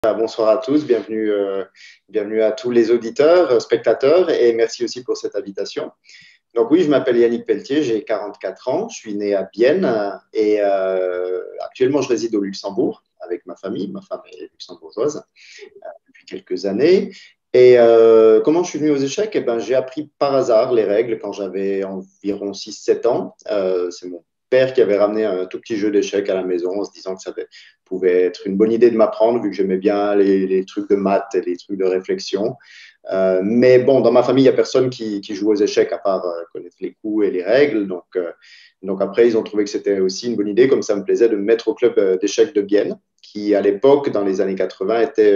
Bonsoir à tous, bienvenue à tous les auditeurs, spectateurs, et merci aussi pour cette invitation. Donc oui, je m'appelle Yannick Pelletier, j'ai 44 ans, je suis né à Bienne et actuellement je réside au Luxembourg avec ma famille. Ma femme est luxembourgeoise depuis quelques années. Et comment je suis venu aux échecs? Eh ben, j'ai appris par hasard les règles quand j'avais environ 6-7 ans. C'est mon père qui avait ramené un tout petit jeu d'échecs à la maison en se disant que pouvait être une bonne idée de m'apprendre vu que j'aimais bien les trucs de maths et les trucs de réflexion. Mais bon, dans ma famille, il n'y a personne qui joue aux échecs à part connaître les coups et les règles. Donc après, ils ont trouvé que c'était aussi une bonne idée, comme ça me plaisait, de me mettre au club d'échecs de Bienne, qui à l'époque, dans les années 80, était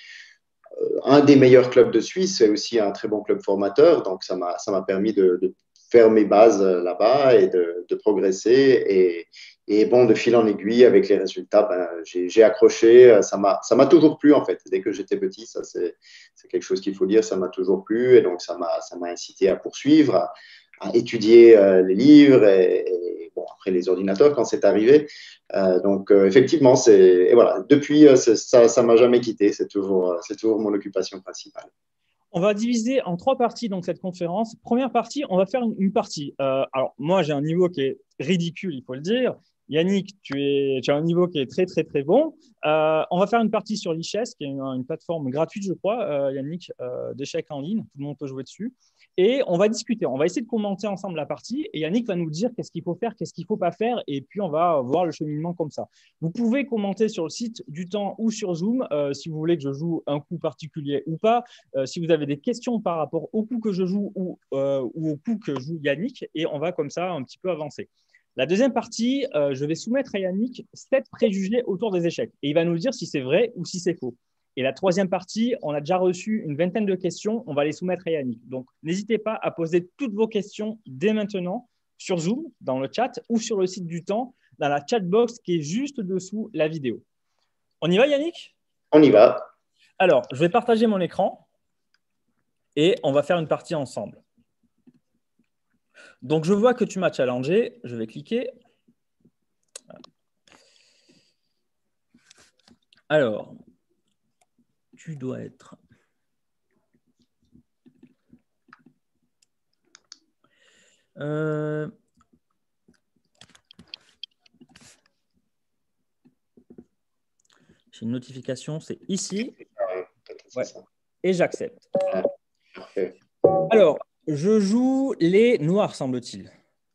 un des meilleurs clubs de Suisse et aussi un très bon club formateur. Donc ça m'a permis de faire mes bases là-bas et de progresser. Et bon, de fil en aiguille, avec les résultats, ben, j'ai accroché. Ça m'a toujours plu, en fait. Dès que j'étais petit, ça, c'est quelque chose qu'il faut dire, ça m'a toujours plu. Et donc, ça m'a incité à poursuivre, à étudier les livres et bon, après les ordinateurs quand c'est arrivé. Effectivement, et voilà, depuis, ça m'a jamais quitté. C'est toujours mon occupation principale. On va diviser en trois parties donc cette conférence. Première partie, on va faire une partie. Alors moi, j'ai un niveau qui est ridicule, il faut le dire. Yannick, tu as un niveau qui est très très très bon. On va faire une partie sur l'eChess, qui est une plateforme gratuite, je crois, Yannick, d'échecs en ligne. Tout le monde peut jouer dessus. Et on va discuter. On va essayer de commenter ensemble la partie. Et Yannick va nous dire qu'est-ce qu'il faut faire, qu'est-ce qu'il ne faut pas faire. Et puis on va voir le cheminement comme ça. Vous pouvez commenter sur le site du temps ou sur Zoom si vous voulez que je joue un coup particulier ou pas. Si vous avez des questions par rapport au coup que je joue ou au coup que joue Yannick, et on va comme ça un petit peu avancer. La deuxième partie, je vais soumettre à Yannick 7 préjugés autour des échecs, et il va nous dire si c'est vrai ou si c'est faux. Et la troisième partie, on a déjà reçu une vingtaine de questions, on va les soumettre à Yannick. Donc, n'hésitez pas à poser toutes vos questions dès maintenant sur Zoom, dans le chat, ou sur le site du temps, dans la chatbox qui est juste dessous la vidéo. On y va, Yannick? On y va. Alors, je vais partager mon écran et on va faire une partie ensemble. Donc, je vois que tu m'as challengé. Je vais cliquer. Alors, tu dois être… J'ai une notification, c'est ici. Ouais. Et j'accepte. Parfait. Alors, je joue les noirs, semble-t-il.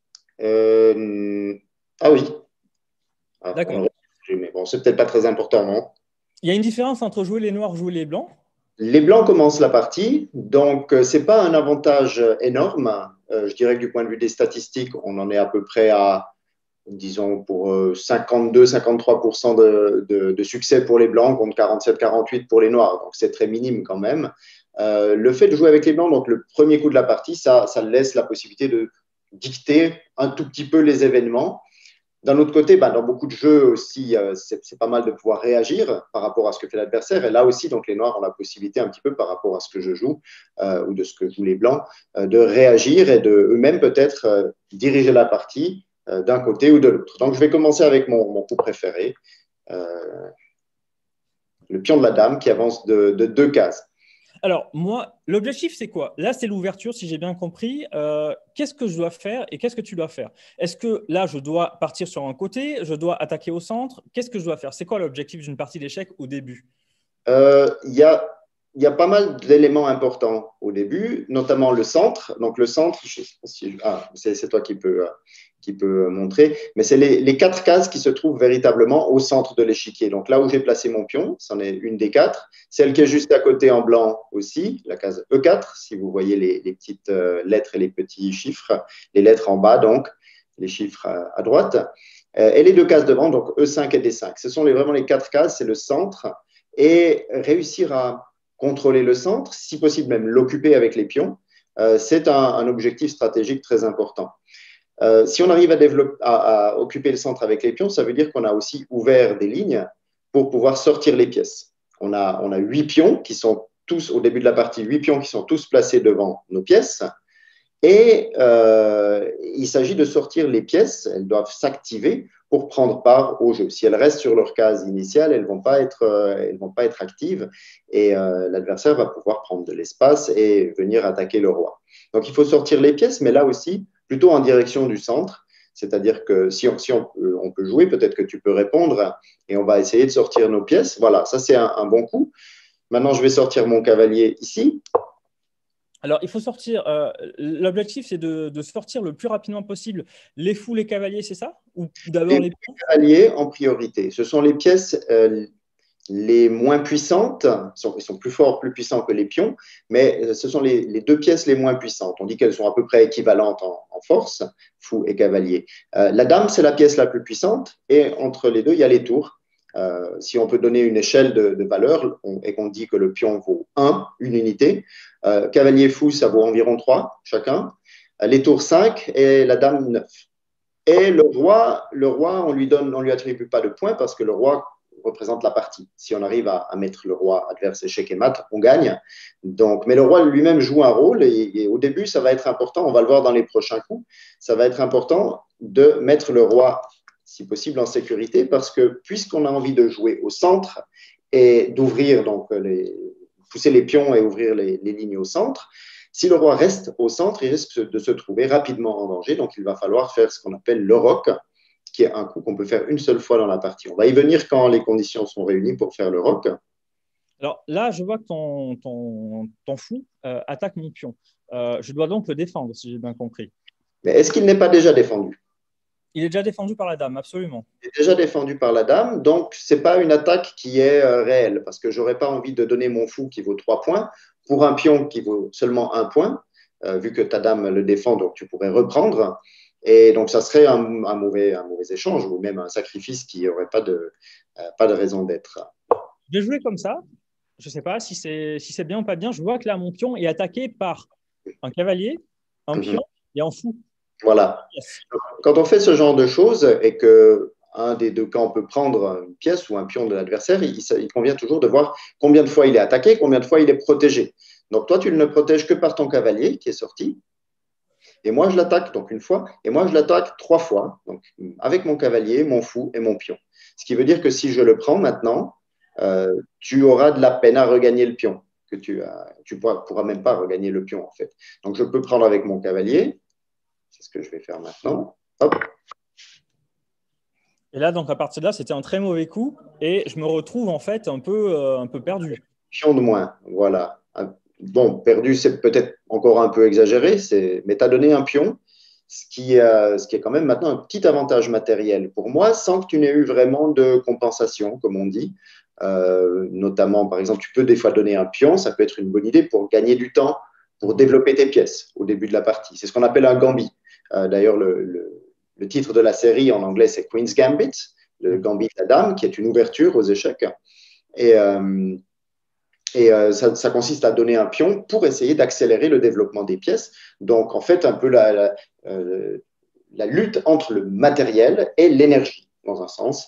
Ah oui. D'accord. Mais bon, c'est peut-être pas très important, non? Il y a une différence entre jouer les noirs et jouer les blancs? Les blancs commencent la partie, donc ce n'est pas un avantage énorme. Je dirais que du point de vue des statistiques, on en est à peu près à, disons, pour 52-53% de succès pour les blancs contre 47-48 pour les noirs. Donc c'est très minime quand même. Le fait de jouer avec les blancs, donc le premier coup de la partie, ça laisse la possibilité de dicter un tout petit peu les événements. D'un autre côté, dans beaucoup de jeux aussi, c'est pas mal de pouvoir réagir par rapport à ce que fait l'adversaire. Et là aussi, donc les noirs ont la possibilité un petit peu par rapport à ce que je joue ou de ce que jouent les blancs, de réagir et de eux-mêmes peut-être diriger la partie d'un côté ou de l'autre. Donc je vais commencer avec mon coup préféré, le pion de la dame qui avance de 2 cases. Alors, moi, l'objectif, c'est quoi? Là, c'est l'ouverture, si j'ai bien compris. Qu'est-ce que je dois faire et qu'est-ce que tu dois faire? Est-ce que là, je dois partir sur un côté? Je dois attaquer au centre? Qu'est-ce que je dois faire? C'est quoi l'objectif d'une partie d'échecs au début? Il y a pas mal d'éléments importants au début, notamment le centre. Donc le centre, je sais pas si, c'est toi qui peut montrer, mais c'est les 4 cases qui se trouvent véritablement au centre de l'échiquier. Donc là où j'ai placé mon pion, c'en est une des 4. Celle qui est juste à côté en blanc aussi, la case E4, si vous voyez les petites lettres et les petits chiffres, les lettres en bas donc, les chiffres à droite. Et les 2 cases devant, donc E5 et D5. Ce sont vraiment les 4 cases, c'est le centre. Et réussir à contrôler le centre, si possible même l'occuper avec les pions, c'est un objectif stratégique très important. Si on arrive à occuper le centre avec les pions, ça veut dire qu'on a aussi ouvert des lignes pour pouvoir sortir les pièces. On a 8 pions qui sont tous, au début de la partie, 8 pions qui sont tous placés devant nos pièces. Et il s'agit de sortir les pièces, elles doivent s'activer pour prendre part au jeu. Si elles restent sur leur case initiale, elles ne vont pas être actives et l'adversaire va pouvoir prendre de l'espace et venir attaquer le roi. Donc il faut sortir les pièces, mais là aussi, plutôt en direction du centre. C'est-à-dire que si on peut jouer, peut-être que tu peux répondre et on va essayer de sortir nos pièces. Voilà, ça c'est un bon coup. Maintenant, je vais sortir mon cavalier ici. Alors, il faut sortir. L'objectif, c'est de sortir le plus rapidement possible les fous, les cavaliers, c'est ça? Ou d'abord Les les pions? cavaliers en priorité. Ce sont les pièces les moins puissantes. Ils sont plus forts, plus puissants que les pions, mais ce sont les deux pièces les moins puissantes. On dit qu'elles sont à peu près équivalentes en force, fou et cavalier. La dame, c'est la pièce la plus puissante, et entre les deux, il y a les tours. Si on peut donner une échelle de valeur et qu'on dit que le pion vaut 1, une unité, cavalier fou, ça vaut environ 3 chacun, les tours 5 et la dame 9. Et le roi, on lui attribue pas de points parce que le roi représente la partie. Si on arrive à mettre le roi adverse échec et mat, on gagne. Donc, mais le roi lui-même joue un rôle et au début, ça va être important, on va le voir dans les prochains coups, ça va être important de mettre le roi, si possible, en sécurité parce que puisqu'on a envie de jouer au centre et d'ouvrir, donc pousser les pions et ouvrir les lignes au centre, si le roi reste au centre, il risque de se trouver rapidement en danger. Donc, il va falloir faire ce qu'on appelle le roc, qui est un coup qu'on peut faire une seule fois dans la partie. On va y venir quand les conditions sont réunies pour faire le roc. Alors là, je vois que ton fou attaque mon pion. Je dois donc le défendre, si j'ai bien compris. Mais est-ce qu'il n'est pas déjà défendu? Il est déjà défendu par la dame, absolument. Il est déjà défendu par la dame, donc ce n'est pas une attaque qui est réelle, parce que je n'aurais pas envie de donner mon fou qui vaut 3 points pour un pion qui vaut seulement 1 point, vu que ta dame le défend, donc tu pourrais reprendre. Et donc, ça serait un mauvais échange ou même un sacrifice qui n'aurait pas de raison d'être. Je vais jouer comme ça. Je ne sais pas si c'est bien ou pas bien. Je vois que là, mon pion est attaqué par un cavalier, un pion et un fou. Voilà. Yes. Quand on fait ce genre de choses et que un des deux camps peut prendre une pièce ou un pion de l'adversaire, il convient toujours de voir combien de fois il est attaqué, combien de fois il est protégé. Donc toi, tu ne le protèges que par ton cavalier qui est sorti, et moi je l'attaque donc une fois, et moi je l'attaque 3 fois, donc avec mon cavalier, mon fou et mon pion. Ce qui veut dire que si je le prends maintenant, tu auras de la peine à regagner le pion, que tu pourras même pas regagner le pion en fait. Donc je peux prendre avec mon cavalier, c'est ce que je vais faire maintenant. Hop. Et là, donc à partir de là, c'était un très mauvais coup et je me retrouve en fait un peu perdu. Pion de moins, voilà. Bon, perdu, c'est peut-être encore un peu exagéré, mais tu as donné un pion, ce qui est quand même maintenant un petit avantage matériel pour moi, sans que tu n'aies eu vraiment de compensation, comme on dit. Notamment, par exemple, tu peux des fois donner un pion, ça peut être une bonne idée pour gagner du temps, pour développer tes pièces au début de la partie. C'est ce qu'on appelle un gambit. D'ailleurs, le titre de la série en anglais, c'est Queen's Gambit, le gambit de la dame, qui est une ouverture aux échecs. Et, ça consiste à donner un pion pour essayer d'accélérer le développement des pièces. Donc, en fait, un peu la lutte entre le matériel et l'énergie, dans un sens.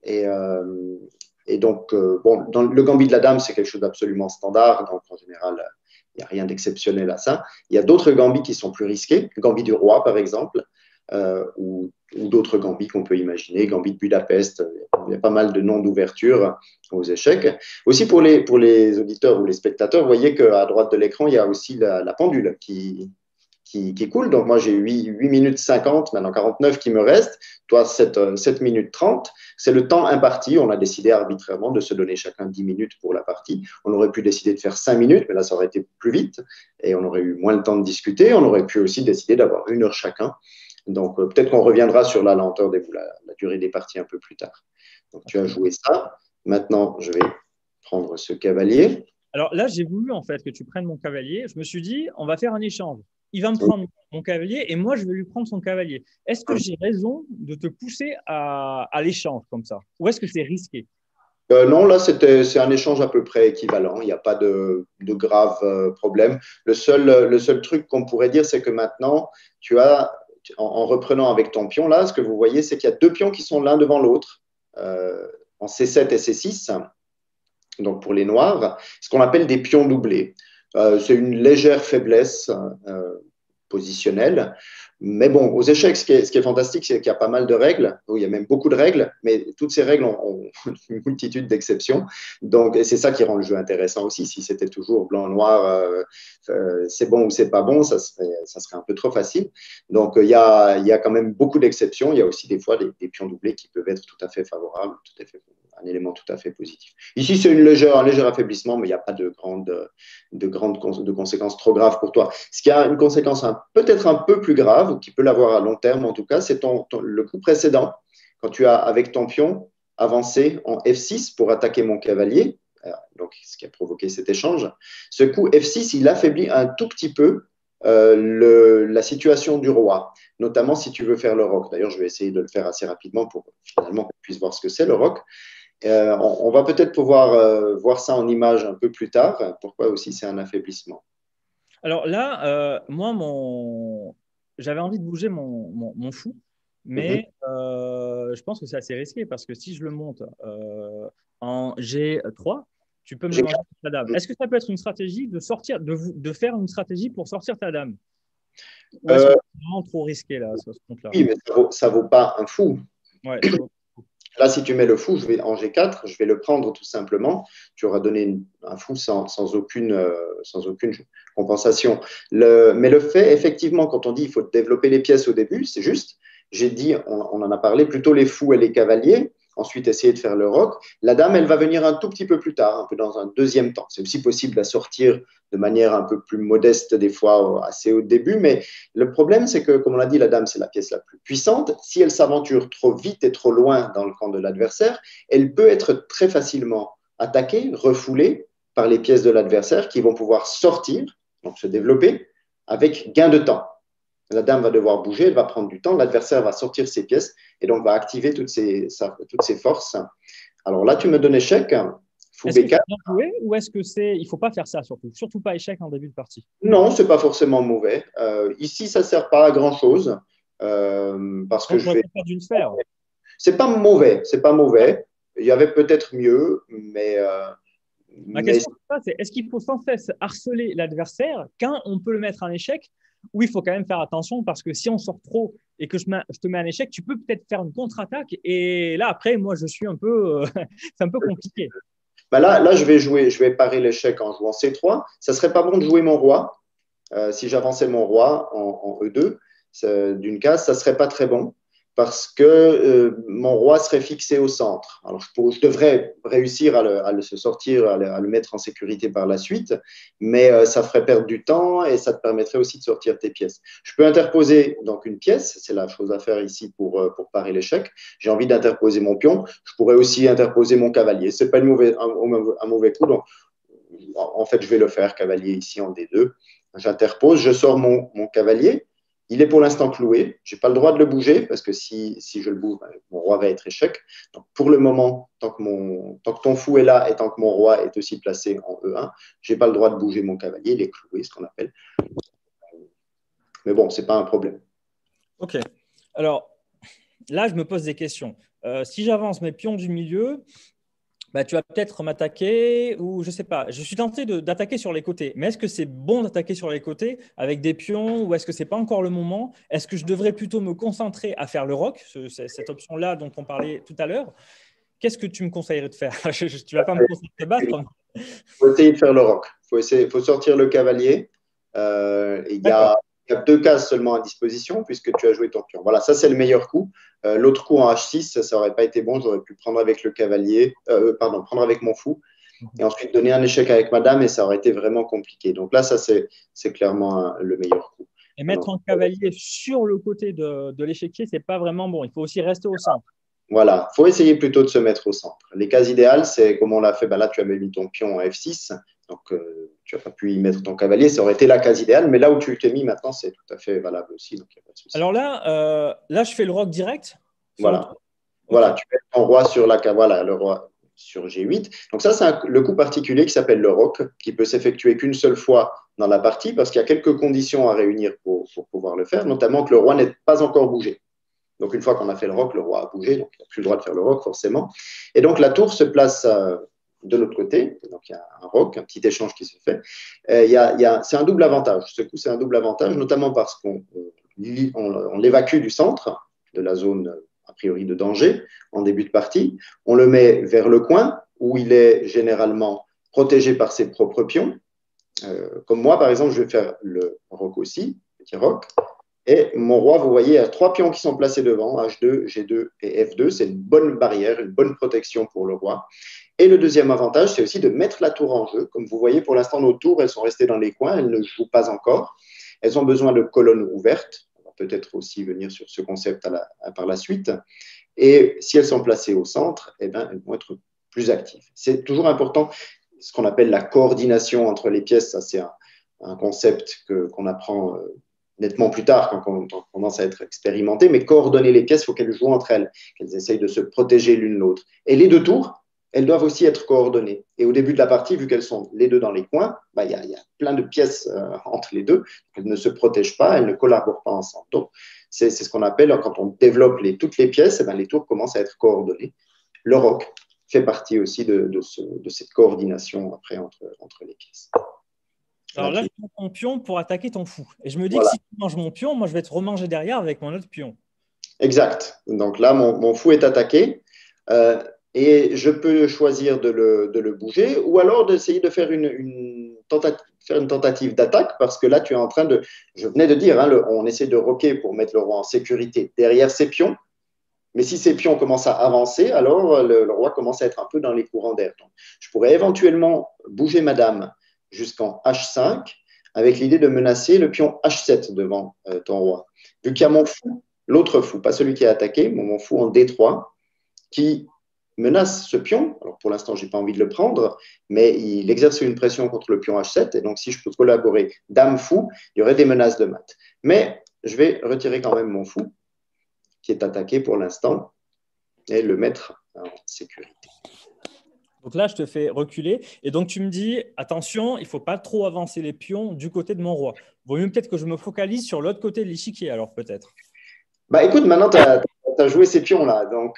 Et donc, bon, dans le gambit de la dame, c'est quelque chose d'absolument standard. Donc, en général, il n'y a rien d'exceptionnel à ça. Il y a d'autres gambits qui sont plus risqués. Le gambit du roi, par exemple, ou d'autres gambits qu'on peut imaginer. Gambit de Budapest, il y a pas mal de noms d'ouverture aux échecs. Aussi pour les auditeurs ou les spectateurs, vous voyez qu'à droite de l'écran, il y a aussi la pendule qui coule. Donc moi, j'ai 8 minutes 50, maintenant 49 qui me restent. Toi, 7 minutes 30. C'est le temps imparti. On a décidé arbitrairement de se donner chacun 10 minutes pour la partie. On aurait pu décider de faire 5 minutes, mais là, ça aurait été plus vite et on aurait eu moins le temps de discuter. On aurait pu aussi décider d'avoir 1 heure chacun. Donc, peut-être qu'on reviendra sur la lenteur la durée des parties un peu plus tard. Donc, tu as joué ça. Maintenant, je vais prendre ce cavalier. Alors là, j'ai voulu en fait que tu prennes mon cavalier. Je me suis dit, on va faire un échange. Il va me prendre mon cavalier et moi, je vais lui prendre son cavalier. Est-ce que j'ai raison de te pousser à l'échange comme ça? Ou est-ce que c'est risqué? Non, là, c'est un échange à peu près équivalent. Il n'y a pas de grave problème. Le seul truc qu'on pourrait dire, c'est que maintenant, tu as, en reprenant avec ton pion, là, ce que vous voyez, c'est qu'il y a 2 pions qui sont l'un devant l'autre, en C7 et C6, donc pour les noirs, ce qu'on appelle des pions doublés. C'est une légère faiblesse. positionnelle. Mais bon, aux échecs, ce qui est fantastique, c'est qu'il y a pas mal de règles. Il y a même beaucoup de règles, mais toutes ces règles ont une multitude d'exceptions. Donc, et c'est ça qui rend le jeu intéressant aussi. Si c'était toujours blanc-noir, c'est bon ou c'est pas bon, ça serait un peu trop facile. Donc, il y a quand même beaucoup d'exceptions. Il y a aussi des fois des pions doublés qui peuvent être tout à fait favorables, tout à fait, un élément tout à fait positif. Ici, c'est un léger affaiblissement, mais il n'y a pas de conséquences trop graves pour toi. Ce qui a une conséquence peut-être un peu plus grave, qui peut l'avoir à long terme en tout cas, c'est le coup précédent, quand tu as, avec ton pion, avancé en F6 pour attaquer mon cavalier, donc ce qui a provoqué cet échange. Ce coup F6, il affaiblit un tout petit peu la situation du roi, notamment si tu veux faire le roc. D'ailleurs, je vais essayer de le faire assez rapidement pour finalement qu'on puisse voir ce que c'est le roc. On va peut-être pouvoir voir ça en image un peu plus tard, pourquoi aussi c'est un affaiblissement. Alors là, moi, j'avais envie de bouger mon fou, mais je pense que c'est assez risqué parce que si je le monte en G3, tu peux me manger ta dame. Est-ce que ça peut être une stratégie de sortir, de faire une stratégie pour sortir ta dame? Ou est-ce que c'est vraiment trop risqué là, ce compte-là? Oui, mais ça vaut pas un fou. Ouais, là, si tu mets le fou, je vais en G4, je vais le prendre tout simplement. Tu auras donné un fou sans aucune compensation. Mais le fait, effectivement, quand on dit qu'il faut développer les pièces au début, c'est juste. J'ai dit, on en a parlé, plutôt les fous et les cavaliers. Ensuite, essayer de faire le roc. La dame, elle va venir un tout petit peu plus tard, un peu dans un deuxième temps. C'est aussi possible à sortir de manière un peu plus modeste, des fois assez au début. Mais le problème, c'est que, comme on l'a dit, la dame, c'est la pièce la plus puissante. Si elle s'aventure trop vite et trop loin dans le camp de l'adversaire, elle peut être très facilement attaquée, refoulée par les pièces de l'adversaire qui vont pouvoir sortir, donc se développer, avec gain de temps. La dame va devoir bouger, elle va prendre du temps, l'adversaire va sortir ses pièces et donc va activer toutes ses forces. Alors là, tu me donnes échec, fou est-ce que B4. c'est bien joué ou est-ce que c'est. Il ne faut pas faire ça surtout. Surtout pas échec en début de partie. Non, c'est pas forcément mauvais. Ici, ça ne sert pas à grand-chose parce que Donc, on je va vais. faire d'une sphère. C'est pas mauvais, c'est pas mauvais. Il y avait peut-être mieux, mais. Ma question, c'est est-ce qu'il faut sans cesse harceler l'adversaire quand on peut le mettre en échec ou il faut quand même faire attention parce que si on sort trop et que je te mets en échec, tu peux peut-être faire une contre-attaque et là, après, moi, je suis un peu… c'est un peu compliqué. Ben là, je vais parer l'échec en jouant C3. Ça serait pas bon de jouer mon roi. Si j'avançais mon roi en E2 d'une case, ça serait pas très bon parce que mon roi serait fixé au centre. Alors, je devrais réussir à le se sortir, à le mettre en sécurité par la suite, mais ça ferait perdre du temps et ça te permettrait aussi de sortir tes pièces. Je peux interposer donc une pièce, c'est la chose à faire ici pour parer l'échec. J'ai envie d'interposer mon pion. Je pourrais aussi interposer mon cavalier. C'est pas un mauvais coup. Donc, en fait, je vais le faire, cavalier ici en D2. J'interpose, je sors mon cavalier. Il est pour l'instant cloué. Je n'ai pas le droit de le bouger parce que si je le bouge, mon roi va être échec. Donc, pour le moment, tant que ton fou est là et tant que mon roi est aussi placé en E1, je n'ai pas le droit de bouger mon cavalier. Il est cloué, ce qu'on appelle. Mais bon, ce n'est pas un problème. Ok. Alors, là, je me pose des questions. Si j'avance mes pions du milieu, bah, tu vas peut-être m'attaquer ou je ne sais pas. Je suis tenté d'attaquer sur les côtés. Mais est-ce que c'est bon d'attaquer sur les côtés avec des pions ou est-ce que ce n'est pas encore le moment? Est-ce que je devrais plutôt me concentrer à faire le roc, cette option-là dont on parlait tout à l'heure? Qu'est-ce que tu me conseillerais de faire? Tu ne vas pas me conseiller de te battre? Il faut essayer de faire le roc. Il faut sortir le cavalier. Il y a 2 cases seulement à disposition puisque tu as joué ton pion. Voilà, ça c'est le meilleur coup. L'autre coup en H6, ça n'aurait pas été bon. J'aurais pu prendre avec le cavalier, prendre avec mon fou et ensuite donner un échec avec ma dame et ça aurait été vraiment compliqué. Donc là, ça c'est clairement le meilleur coup. Et mettre un cavalier sur le côté de l'échiquier, ce n'est pas vraiment bon. Il faut aussi rester au centre. Voilà, il faut essayer plutôt de se mettre au centre. Les cases idéales, c'est comme on l'a fait, ben là tu as mis ton pion en F6, donc tu n'as pas pu y mettre ton cavalier, ça aurait été la case idéale, mais là où tu t'es mis maintenant, c'est tout à fait valable aussi, donc il n'y a pas de souci. Alors là, je fais le roc direct. Voilà, voilà, tu mets ton roi sur le roi sur G8. Donc ça, c'est le coup particulier qui s'appelle le roc, qui peut s'effectuer qu'une seule fois dans la partie, parce qu'il y a quelques conditions à réunir pour pouvoir le faire, notamment que le roi n'ait pas encore bougé. Donc, une fois qu'on a fait le roc, le roi a bougé, donc il n'a plus le droit de faire le roc, forcément. Et donc, la tour se place de l'autre côté. Donc, il y a un rock, un petit échange qui se fait. C'est un double avantage. Ce coup, c'est un double avantage, notamment parce qu'on l'évacue du centre, de la zone a priori de danger, en début de partie. On le met vers le coin, où il est généralement protégé par ses propres pions. Comme moi, par exemple, je vais faire le roc aussi, petit roc. Et mon roi, vous voyez, il y a 3 pions qui sont placés devant, H2, G2 et F2. C'est une bonne barrière, une bonne protection pour le roi. Et le deuxième avantage, c'est aussi de mettre la tour en jeu. Comme vous voyez, pour l'instant, nos tours, elles sont restées dans les coins, elles ne jouent pas encore. Elles ont besoin de colonnes ouvertes. On va peut-être aussi venir sur ce concept par la suite. Et si elles sont placées au centre, eh ben, elles vont être plus actives. C'est toujours important, ce qu'on appelle la coordination entre les pièces. Ça, c'est un concept qu'on apprend nettement plus tard quand on commence à être expérimenté. Mais coordonner les pièces, il faut qu'elles jouent entre elles, qu'elles essayent de se protéger l'une l'autre. Et les 2 tours, elles doivent aussi être coordonnées. Et au début de la partie, vu qu'elles sont les 2 dans les coins, il y a plein de pièces entre les 2. Elles ne se protègent pas, elles ne collaborent pas ensemble. Donc, c'est ce qu'on appelle, quand on développe toutes les pièces, les tours commencent à être coordonnées. Le roc fait partie aussi de cette coordination après entre les pièces. Alors là, je prends ton pion pour attaquer ton fou. Et je me dis que Voilà. si tu manges mon pion, moi, je vais te remanger derrière avec mon autre pion. Exact. Donc là, mon fou est attaqué et je peux choisir de le bouger ou alors d'essayer de faire une tentative d'attaque parce que là, tu es en train de… Je venais de dire, on essaie de roquer pour mettre le roi en sécurité derrière ses pions. Mais si ces pions commencent à avancer, alors le roi commence à être un peu dans les courants d'air. Donc, je pourrais éventuellement bouger ma dame jusqu'en H5 avec l'idée de menacer le pion H7 devant ton roi. Vu qu'il y a mon fou, l'autre fou, pas celui qui a attaqué, mon fou en D3, qui menace ce pion. Alors pour l'instant, je n'ai pas envie de le prendre, mais il exerce une pression contre le pion H7. Et donc, si je peux collaborer dame fou, il y aurait des menaces de mat. Mais je vais retirer quand même mon fou qui est attaqué pour l'instant et le mettre en sécurité. Donc là, je te fais reculer. Et donc, tu me dis, attention, il ne faut pas trop avancer les pions du côté de mon roi. Vaut mieux peut-être que je me focalise sur l'autre côté de l'échiquier, alors peut-être. Écoute, maintenant, tu as joué ces pions-là. Donc,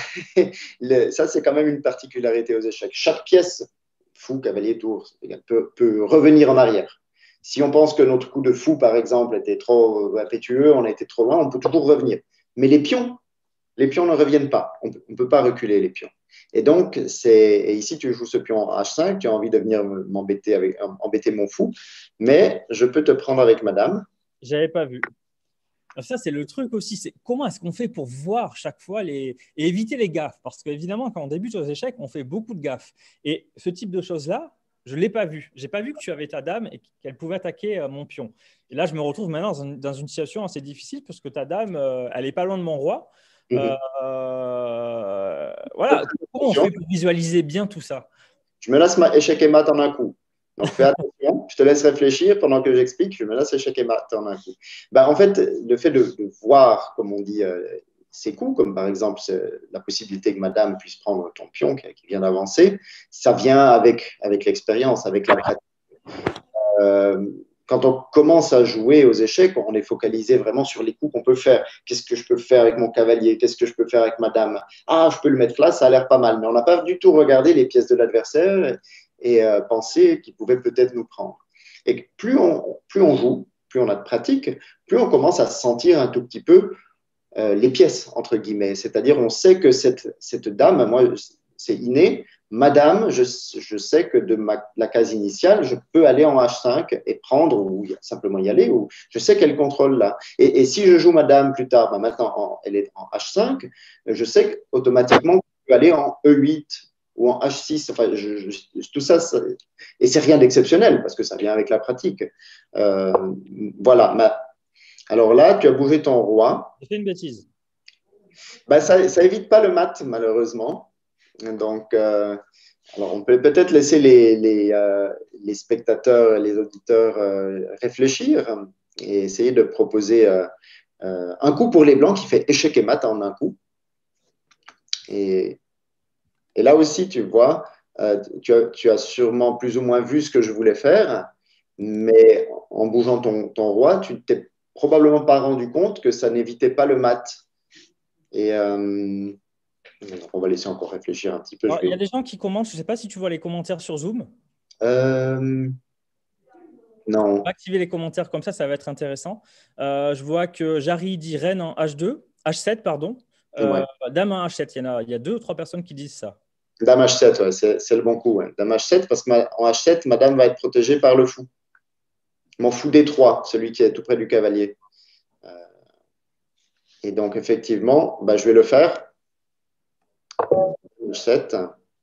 ça, c'est quand même une particularité aux échecs. Chaque pièce, fou, cavalier, tour, peut revenir en arrière. Si on pense que notre coup de fou, par exemple, était trop impétueux, on a été trop loin, on peut toujours revenir. Mais les pions ne reviennent pas. On ne peut pas reculer les pions. Et donc, et ici, tu joues ce pion H5, tu as envie de venir embêter mon fou, mais je peux te prendre avec madame. Je n'avais pas vu. Ça, c'est le truc aussi. C'est comment est-ce qu'on fait pour voir chaque fois et éviter les gaffes? Parce qu'évidemment, quand on débute aux échecs, on fait beaucoup de gaffes. Et ce type de choses-là, je ne l'ai pas vu. Je n'ai pas vu que tu avais ta dame et qu'elle pouvait attaquer mon pion. Et là, je me retrouve maintenant dans une situation assez difficile parce que ta dame, elle n'est pas loin de mon roi. Voilà. Comment on fait pour visualiser bien tout ça? Je me laisse échec et mat en un coup. Donc fais attention, je te laisse réfléchir pendant que j'explique, je me laisse échec et mat en un coup. En fait, le fait de voir, comme on dit, ces coups, comme par exemple la possibilité que madame puisse prendre ton pion qui vient d'avancer, ça vient avec l'expérience, avec la pratique. Quand on commence à jouer aux échecs, on est focalisé vraiment sur les coups qu'on peut faire. Qu'est-ce que je peux faire avec mon cavalier? Qu'est-ce que je peux faire avec ma dame? Ah, je peux le mettre là, ça a l'air pas mal. Mais on n'a pas du tout regardé les pièces de l'adversaire et pensé qu'il pouvait peut-être nous prendre. Et plus on joue, plus on a de pratique, plus on commence à sentir un tout petit peu les pièces, entre guillemets. C'est-à-dire, on sait que cette dame, moi, c'est inné. Madame, je sais que de la case initiale, je peux aller en H5 et prendre ou simplement y aller. Ou je sais qu'elle contrôle là. Et si je joue Madame plus tard, maintenant elle est en H5, je sais qu'automatiquement, je peux aller en E8 ou en H6. Enfin, tout ça, et c'est rien d'exceptionnel parce que ça vient avec la pratique. Voilà. Alors là, tu as bougé ton roi. J'ai fait une bêtise. Ça évite pas le mat, malheureusement. Donc, alors on peut peut-être laisser les spectateurs, les auditeurs réfléchir et essayer de proposer un coup pour les blancs qui fait échec et mat en un coup. Et là aussi, tu vois, tu as sûrement plus ou moins vu ce que je voulais faire, mais en bougeant ton roi, tu t'es probablement pas rendu compte que ça n'évitait pas le mat. Et Donc, on va laisser encore réfléchir un petit peu. Alors, il y a des gens qui commentent, je ne sais pas si tu vois les commentaires sur Zoom. Non. Activer les commentaires comme ça va être intéressant. Je vois que Jarry dit reine en H2, H7, pardon. Ouais. Dame en H7, il y a 2 ou 3 personnes qui disent ça. Dame H7, ouais, c'est le bon coup. Ouais. Dame H7, parce qu'en H7, madame va être protégée par le fou. Mon fou D3, celui qui est tout près du cavalier. Et donc, effectivement, bah, je vais le faire. H7.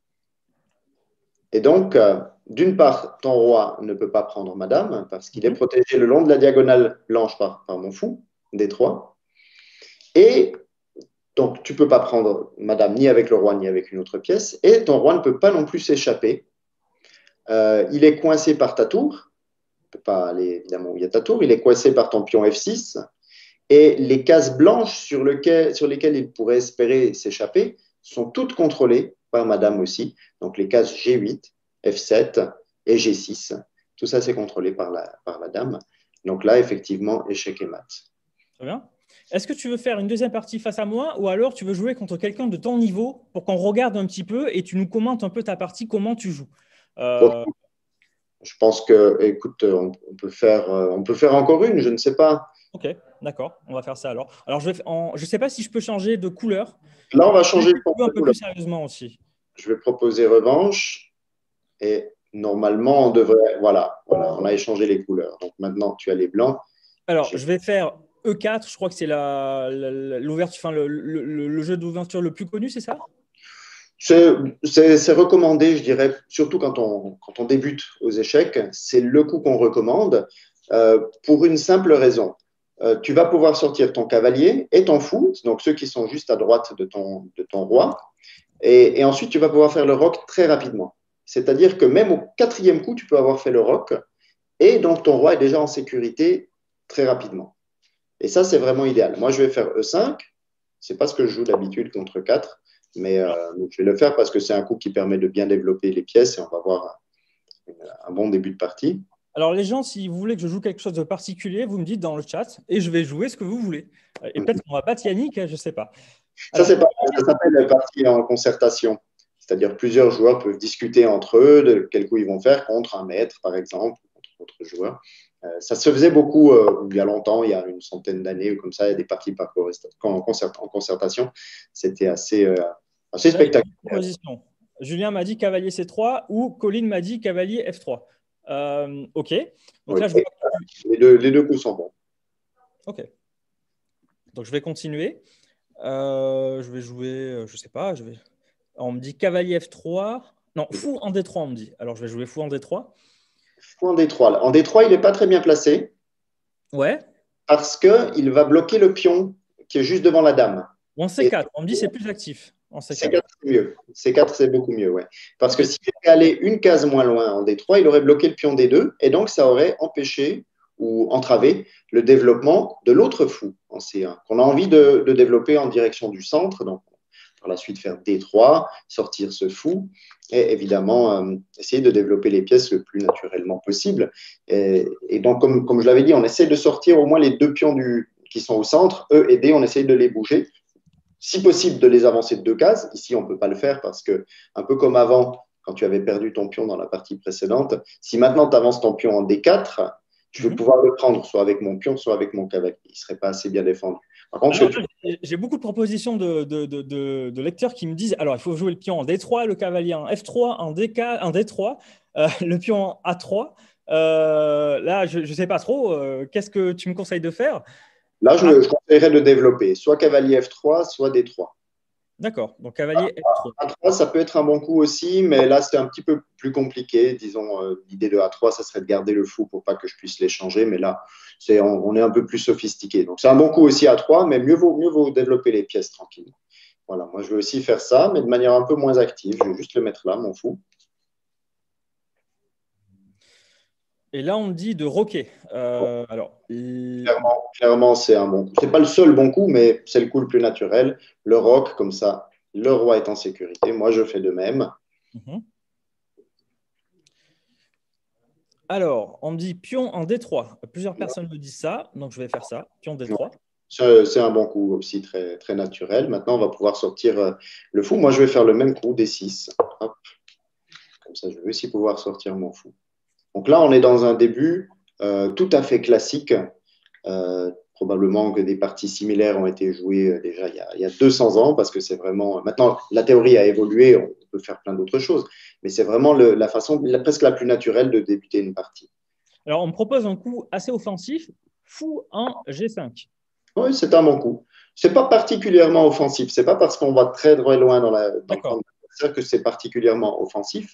Et donc, d'une part, ton roi ne peut pas prendre madame parce qu'il est protégé le long de la diagonale blanche par mon fou, D3. Et donc, tu ne peux pas prendre madame ni avec le roi ni avec une autre pièce. Et ton roi ne peut pas non plus s'échapper. Il est coincé par ta tour. Il ne peut pas aller évidemment où il y a ta tour. Il est coincé par ton pion F6. Et les cases blanches sur lesquelles il pourrait espérer s'échapper sont toutes contrôlées par madame aussi. Donc les cases G8, F7 et G6. Tout ça, c'est contrôlé par la dame. Donc là, effectivement, échec et mat. Très bien. Est-ce que tu veux faire une deuxième partie face à moi ou alors tu veux jouer contre quelqu'un de ton niveau pour qu'on regarde un petit peu et tu nous commentes un peu ta partie, comment tu joues? Donc, je pense que, écoute, on peut faire encore une, je ne sais pas. Ok, d'accord, on va faire ça alors. Alors, je ne sais pas si je peux changer de couleur. Là, on va Je vais changer le jouer un de peu couleur. plus sérieusement aussi. Je vais proposer revanche et normalement, on devrait. Voilà, on a échangé les couleurs. Donc maintenant, tu as les blancs. Alors, je vais faire E4, je crois que c'est l'ouverture, enfin, le jeu d'ouverture le plus connu, c'est ça? C'est recommandé, je dirais, surtout quand on débute aux échecs. C'est le coup qu'on recommande pour une simple raison. Tu vas pouvoir sortir ton cavalier et ton fou, donc ceux qui sont juste à droite de ton roi. Et ensuite, tu vas pouvoir faire le roc très rapidement. C'est-à-dire que même au quatrième coup, tu peux avoir fait le roc et donc ton roi est déjà en sécurité très rapidement. Et ça, c'est vraiment idéal. Moi, je vais faire E5. C'est pas ce que je joue d'habitude contre 4, mais je vais le faire parce que c'est un coup qui permet de bien développer les pièces et on va avoir un bon début de partie. Alors, les gens, si vous voulez que je joue quelque chose de particulier, vous me dites dans le chat et je vais jouer ce que vous voulez. Et peut-être qu'on va battre Yannick, je ne sais pas. Ça, Alors, ça s'appelle la partie en concertation. C'est-à-dire plusieurs joueurs peuvent discuter entre eux de quel coup ils vont faire contre un maître, par exemple, contre d'autres joueurs. Ça se faisait beaucoup il y a longtemps, il y a une centaine d'années, ou comme ça, il y a des parties en concertation. C'était assez là, il y a une spectaculaire. proposition. Julien m'a dit cavalier C3 ou Colline m'a dit cavalier F3. Ok. Donc Oui. là, je vois. Les deux coups sont bons. Ok. Donc je vais continuer. Je vais jouer, je ne sais pas. On me dit cavalier F3. Non, fou en D3, on me dit. Alors je vais jouer fou en D3. En D3. En D3, il n'est pas très bien placé Ouais. parce qu'il va bloquer le pion qui est juste devant la dame. Ou en Et C4. On me dit c'est plus actif en C4. C4, c'est mieux. C4, c'est beaucoup mieux, ouais. Parce que Ok. s'il était allé une case moins loin en D3, il aurait bloqué le pion D2 et donc ça aurait empêché ou entravé le développement de l'autre fou en C1 qu'on a envie de développer en direction du centre. Donc, par la suite, faire D3, sortir ce fou et évidemment essayer de développer les pièces le plus naturellement possible. Et donc, comme je l'avais dit, on essaie de sortir au moins les deux pions qui sont au centre, E et D, on essaye de les bouger si possible, de les avancer de 2 cases. Ici, on ne peut pas le faire parce que, un peu comme avant, quand tu avais perdu ton pion dans la partie précédente, si maintenant tu avances ton pion en D4, je vais pouvoir le prendre soit avec mon pion, soit avec mon cavalier. Il ne serait pas assez bien défendu. Par contre, Alors, j'ai beaucoup de propositions de lecteurs qui me disent alors, il faut jouer le pion en D3, le cavalier en F3, en D3, le pion en A3. Là, je ne sais pas trop. Qu'est-ce que tu me conseilles de faire? là, je conseillerais de développer soit cavalier F3, soit D3. D'accord, donc cavalier F3. A3, ça peut être un bon coup aussi, mais là, c'est un petit peu plus compliqué. Disons, l'idée de A3, ça serait de garder le fou pour pas que je puisse l'échanger, mais là, on est un peu plus sophistiqué. Donc, c'est un bon coup aussi A3, mais mieux vaut développer les pièces tranquillement. Voilà, moi, je vais aussi faire ça, mais de manière un peu moins active. Je vais juste le mettre là, mon fou. Et là, on me dit de roquer. Alors, Clairement, c'est un bon coup. C'est pas le seul bon coup, mais c'est le coup le plus naturel. Le roc, comme ça, le roi est en sécurité. Moi, je fais de même. Alors, on me dit pion en D3. Plusieurs personnes me disent ça, donc je vais faire ça. Pion D3. C'est un bon coup aussi, très, très naturel. Maintenant, on va pouvoir sortir le fou. Moi, je vais faire le même coup, D6. Hop, comme ça, je vais aussi pouvoir sortir mon fou. Donc là, on est dans un début tout à fait classique. Probablement que des parties similaires ont été jouées déjà il y a 200 ans, parce que c'est vraiment… Maintenant, la théorie a évolué, on peut faire plein d'autres choses, mais c'est vraiment la façon presque la plus naturelle de débuter une partie. Alors, on me propose un coup assez offensif, fou en G5. Oui, c'est un bon coup. C'est pas particulièrement offensif. C'est pas parce qu'on va très loin dans le camp D'accord. de l'adversaire que c'est particulièrement offensif.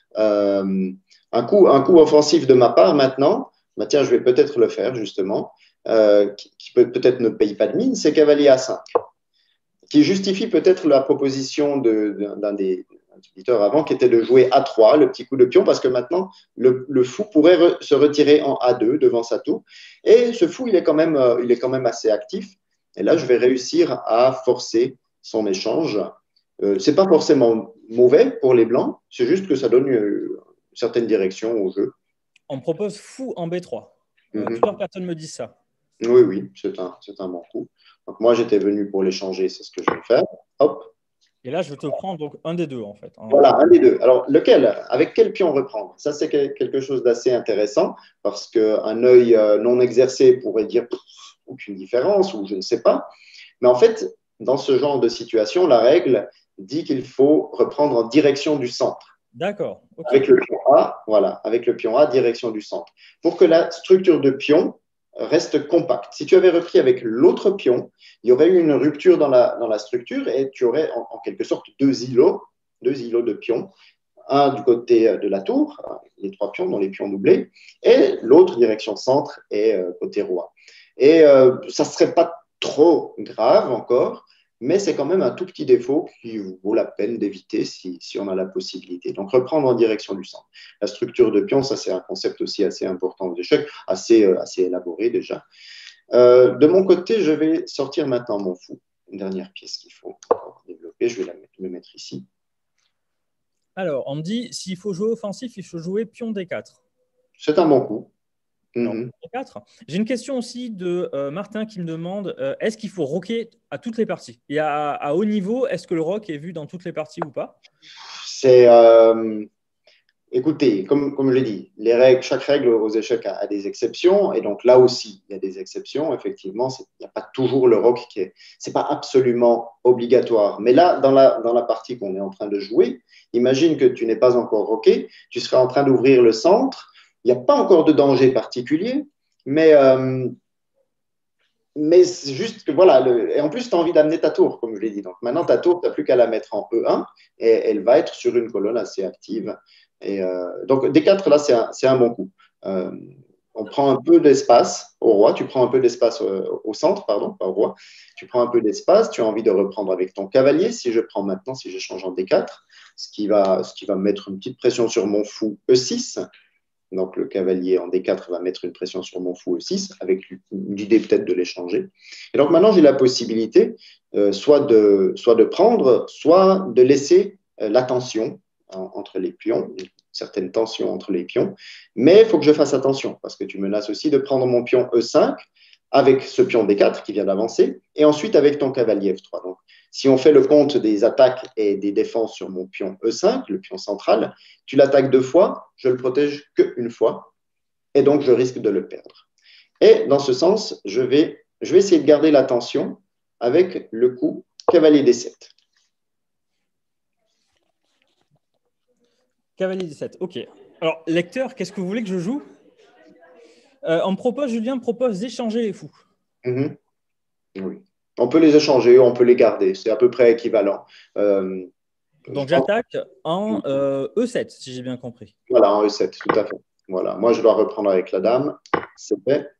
Euh, un coup offensif de ma part maintenant, bah tiens, je vais peut-être le faire justement, qui peut-être ne paye pas de mine, c'est cavalier A5, qui justifie peut-être la proposition d'un des auditeurs avant, qui était de jouer A3, le petit coup de pion, parce que maintenant, le fou pourrait se retirer en A2 devant sa tour. Et ce fou, il est quand même assez actif. Et là, je vais réussir à forcer son échange. C'est pas forcément mauvais pour les blancs, c'est juste que ça donne une certaine direction au jeu. On me propose fou en B3. Plusieurs Mhm. personnes me disent ça. Oui, oui, c'est un bon coup. Donc moi, j'étais venu pour l'échanger, c'est ce que je vais faire. Hop, Et là, je te prends donc un des deux, en fait. voilà, un des deux. Alors, lequel? Avec quel pion reprendre? Ça, c'est quelque chose d'assez intéressant parce qu'un œil non exercé pourrait dire pff, aucune différence ou je ne sais pas. Mais en fait, dans ce genre de situation, la règle dit qu'il faut reprendre en direction du centre. D'accord, ok. Avec le pion A, voilà, avec le pion A, direction du centre. Pour que la structure de pion reste compacte. Si tu avais repris avec l'autre pion, il y aurait eu une rupture dans la structure et tu aurais en quelque sorte deux îlots de pions. Un du côté de la tour, les trois pions, dont les pions doublés, et l'autre direction centre et côté roi. Et ça ne serait pas trop grave encore, mais c'est quand même un tout petit défaut qui vaut la peine d'éviter si on a la possibilité. Donc, reprendre en direction du centre. La structure de pion, ça c'est un concept aussi assez important aux échecs, assez élaboré déjà. De mon côté, je vais sortir maintenant mon fou. Une dernière pièce qu'il faut développer, je vais le mettre ici. Alors, on me dit, s'il faut jouer offensif, il faut jouer pion D4. C'est un bon coup. Alors, Mhm. D4. J'ai une question aussi de Martin qui me demande, est-ce qu'il faut rocker à toutes les parties? Et à haut niveau, est-ce que le rock est vu dans toutes les parties ou pas? C'est, écoutez, comme je l'ai dit, chaque règle aux échecs a des exceptions, et donc là aussi, il y a des exceptions. Effectivement, il n'y a pas toujours le rock c'est pas absolument obligatoire. Mais là, dans la partie qu'on est en train de jouer, imagine que tu n'es pas encore rocké, tu seras en train d'ouvrir le centre. Il n'y a pas encore de danger particulier, mais c'est juste que voilà, et en plus, tu as envie d'amener ta tour, comme je l'ai dit. Donc maintenant, ta tour, tu n'as plus qu'à la mettre en E1 et elle va être sur une colonne assez active. Et donc, D4, là, c'est un bon coup. Euh, on prend un peu d'espace au roi, tu prends un peu d'espace au centre, pardon, pas au roi. Tu prends un peu d'espace, tu as envie de reprendre avec ton cavalier. Si je prends maintenant, si j'échange en D4, ce qui va mettre une petite pression sur mon fou E6. Donc le cavalier en D4 va mettre une pression sur mon fou E6 avec l'idée peut-être de l'échanger. Et donc maintenant j'ai la possibilité soit de prendre, soit de laisser la tension entre les pions, une certaine tension entre les pions. Mais il faut que je fasse attention parce que tu menaces aussi de prendre mon pion E5 avec ce pion D4 qui vient d'avancer et ensuite avec ton cavalier F3. Donc si on fait le compte des attaques et des défenses sur mon pion E5, le pion central, tu l'attaques deux fois, je le protège qu'une fois, et donc je risque de le perdre. Et dans ce sens, je vais essayer de garder la tension avec le coup cavalier D7. Cavalier D7, ok. Alors, lecteur, qu'est-ce que vous voulez que je joue? Julien me propose d'échanger les fous. Mm-hmm. Oui. On peut les échanger, on peut les garder, c'est à peu près équivalent. Je Donc, pense, j'attaque en E7, si j'ai bien compris. voilà, en E7, tout à fait. Voilà, moi je dois reprendre avec la dame, c'est fait.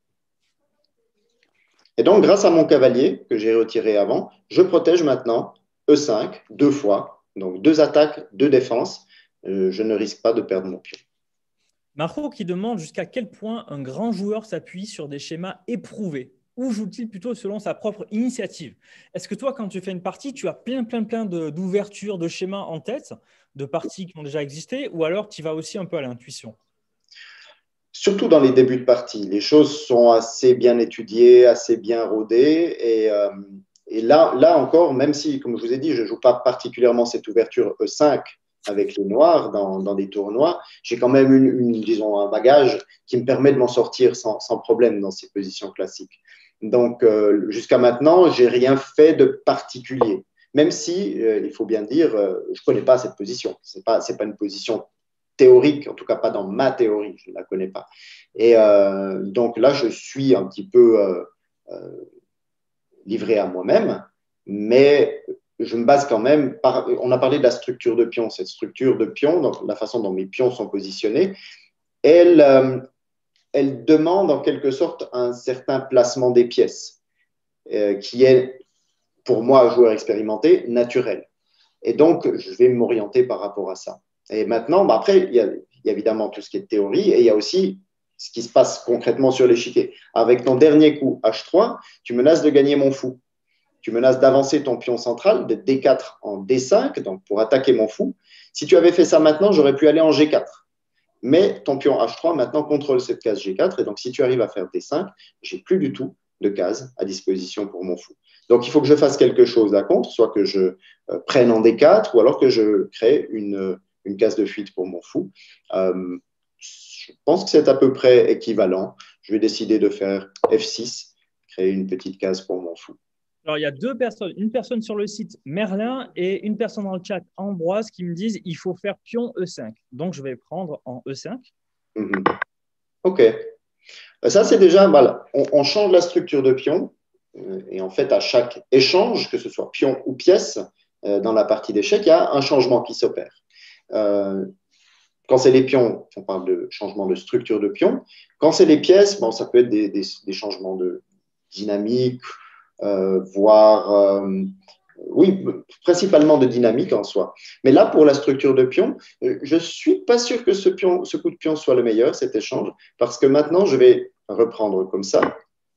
Et donc, grâce à mon cavalier que j'ai retiré avant, je protège maintenant E5 deux fois. Donc, deux attaques, deux défenses. Je ne risque pas de perdre mon pion. Marco qui demande jusqu'à quel point un grand joueur s'appuie sur des schémas éprouvés ou joue-t-il plutôt selon sa propre initiative? Est-ce que toi, quand tu fais une partie, tu as plein d'ouvertures, de schémas en tête, de parties qui ont déjà existé, ou alors tu vas aussi un peu à l'intuition? surtout dans les débuts de partie. Les choses sont assez bien étudiées, assez bien rodées. Et là encore, même si, comme je vous ai dit, je ne joue pas particulièrement cette ouverture E5 avec les noirs dans des tournois, j'ai quand même disons, un bagage qui me permet de m'en sortir sans problème dans ces positions classiques. Donc, jusqu'à maintenant, je n'ai rien fait de particulier. Même si, il faut bien dire, je ne connais pas cette position. Ce n'est pas une position théorique, en tout cas pas dans ma théorie, je ne la connais pas. Et donc là, je suis un petit peu livré à moi-même, mais je me base quand même, on a parlé de la structure de pion, cette structure de pion, donc la façon dont mes pions sont positionnés, elle demande en quelque sorte un certain placement des pièces, qui est, pour moi, joueur expérimenté, naturel. Et donc, je vais m'orienter par rapport à ça. Et maintenant, après, il y a évidemment tout ce qui est théorie et il y a aussi ce qui se passe concrètement sur l'échiquier. Avec ton dernier coup H3, tu menaces de gagner mon fou. Tu menaces d'avancer ton pion central de D4 en D5, donc pour attaquer mon fou. Si tu avais fait ça maintenant, j'aurais pu aller en G4. Mais ton pion H3 maintenant contrôle cette case G4. Et donc, si tu arrives à faire D5, j'ai plus du tout de cases à disposition pour mon fou. Donc, il faut que je fasse quelque chose à contre, soit que je prenne en D4 ou alors que je crée une case de fuite pour mon fou. Je pense que c'est à peu près équivalent. Je vais décider de faire F6, créer une petite case pour mon fou. Alors, il y a deux personnes, une personne sur le site Merlin et une personne dans le chat Ambroise qui me disent il faut faire pion E5. Donc, je vais prendre en E5. OK. Ça, c'est déjà, voilà, on change la structure de pion. Et en fait, à chaque échange, que ce soit pion ou pièce, dans la partie d'échecs, il y a un changement qui s'opère. Quand c'est les pions, on parle de changement de structure de pion. Quand c'est les pièces, bon, ça peut être des changements de dynamique, voire, oui, principalement de dynamique en soi. Mais là, pour la structure de pion, je ne suis pas sûr que ce coup de pion soit le meilleur, cet échange, parce que maintenant, je vais reprendre comme ça.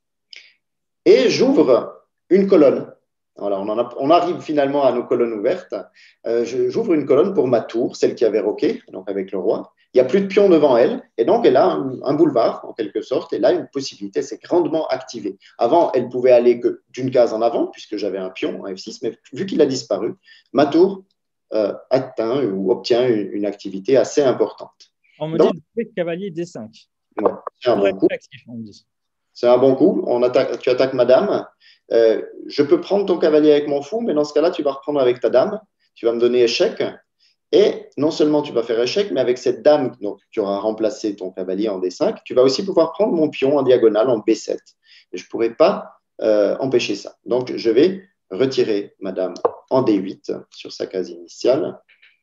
Et j'ouvre une colonne. Voilà, on arrive finalement à nos colonnes ouvertes. J'ouvre une colonne pour ma tour, celle qui avait roqué, donc avec le roi. Il n'y a plus de pion devant elle, et donc elle a un boulevard, en quelque sorte, et là, une possibilité s'est grandement activée. Avant, elle pouvait aller que d'une case en avant, puisque j'avais un pion en F6, mais vu qu'il a disparu, ma tour atteint ou obtient une activité assez importante. On me dit de cavalier D5. Ouais, c'est un bon coup. C'est un bon coup. Tu attaques ma dame. Je peux prendre ton cavalier avec mon fou, mais dans ce cas-là, tu vas reprendre avec ta dame. Tu vas me donner échec. Et non seulement tu vas faire échec, mais avec cette dame, donc tu auras remplacé ton cavalier en D5, tu vas aussi pouvoir prendre mon pion en diagonale en B7. Et je ne pourrai pas empêcher ça. Donc, je vais retirer ma dame en D8 sur sa case initiale.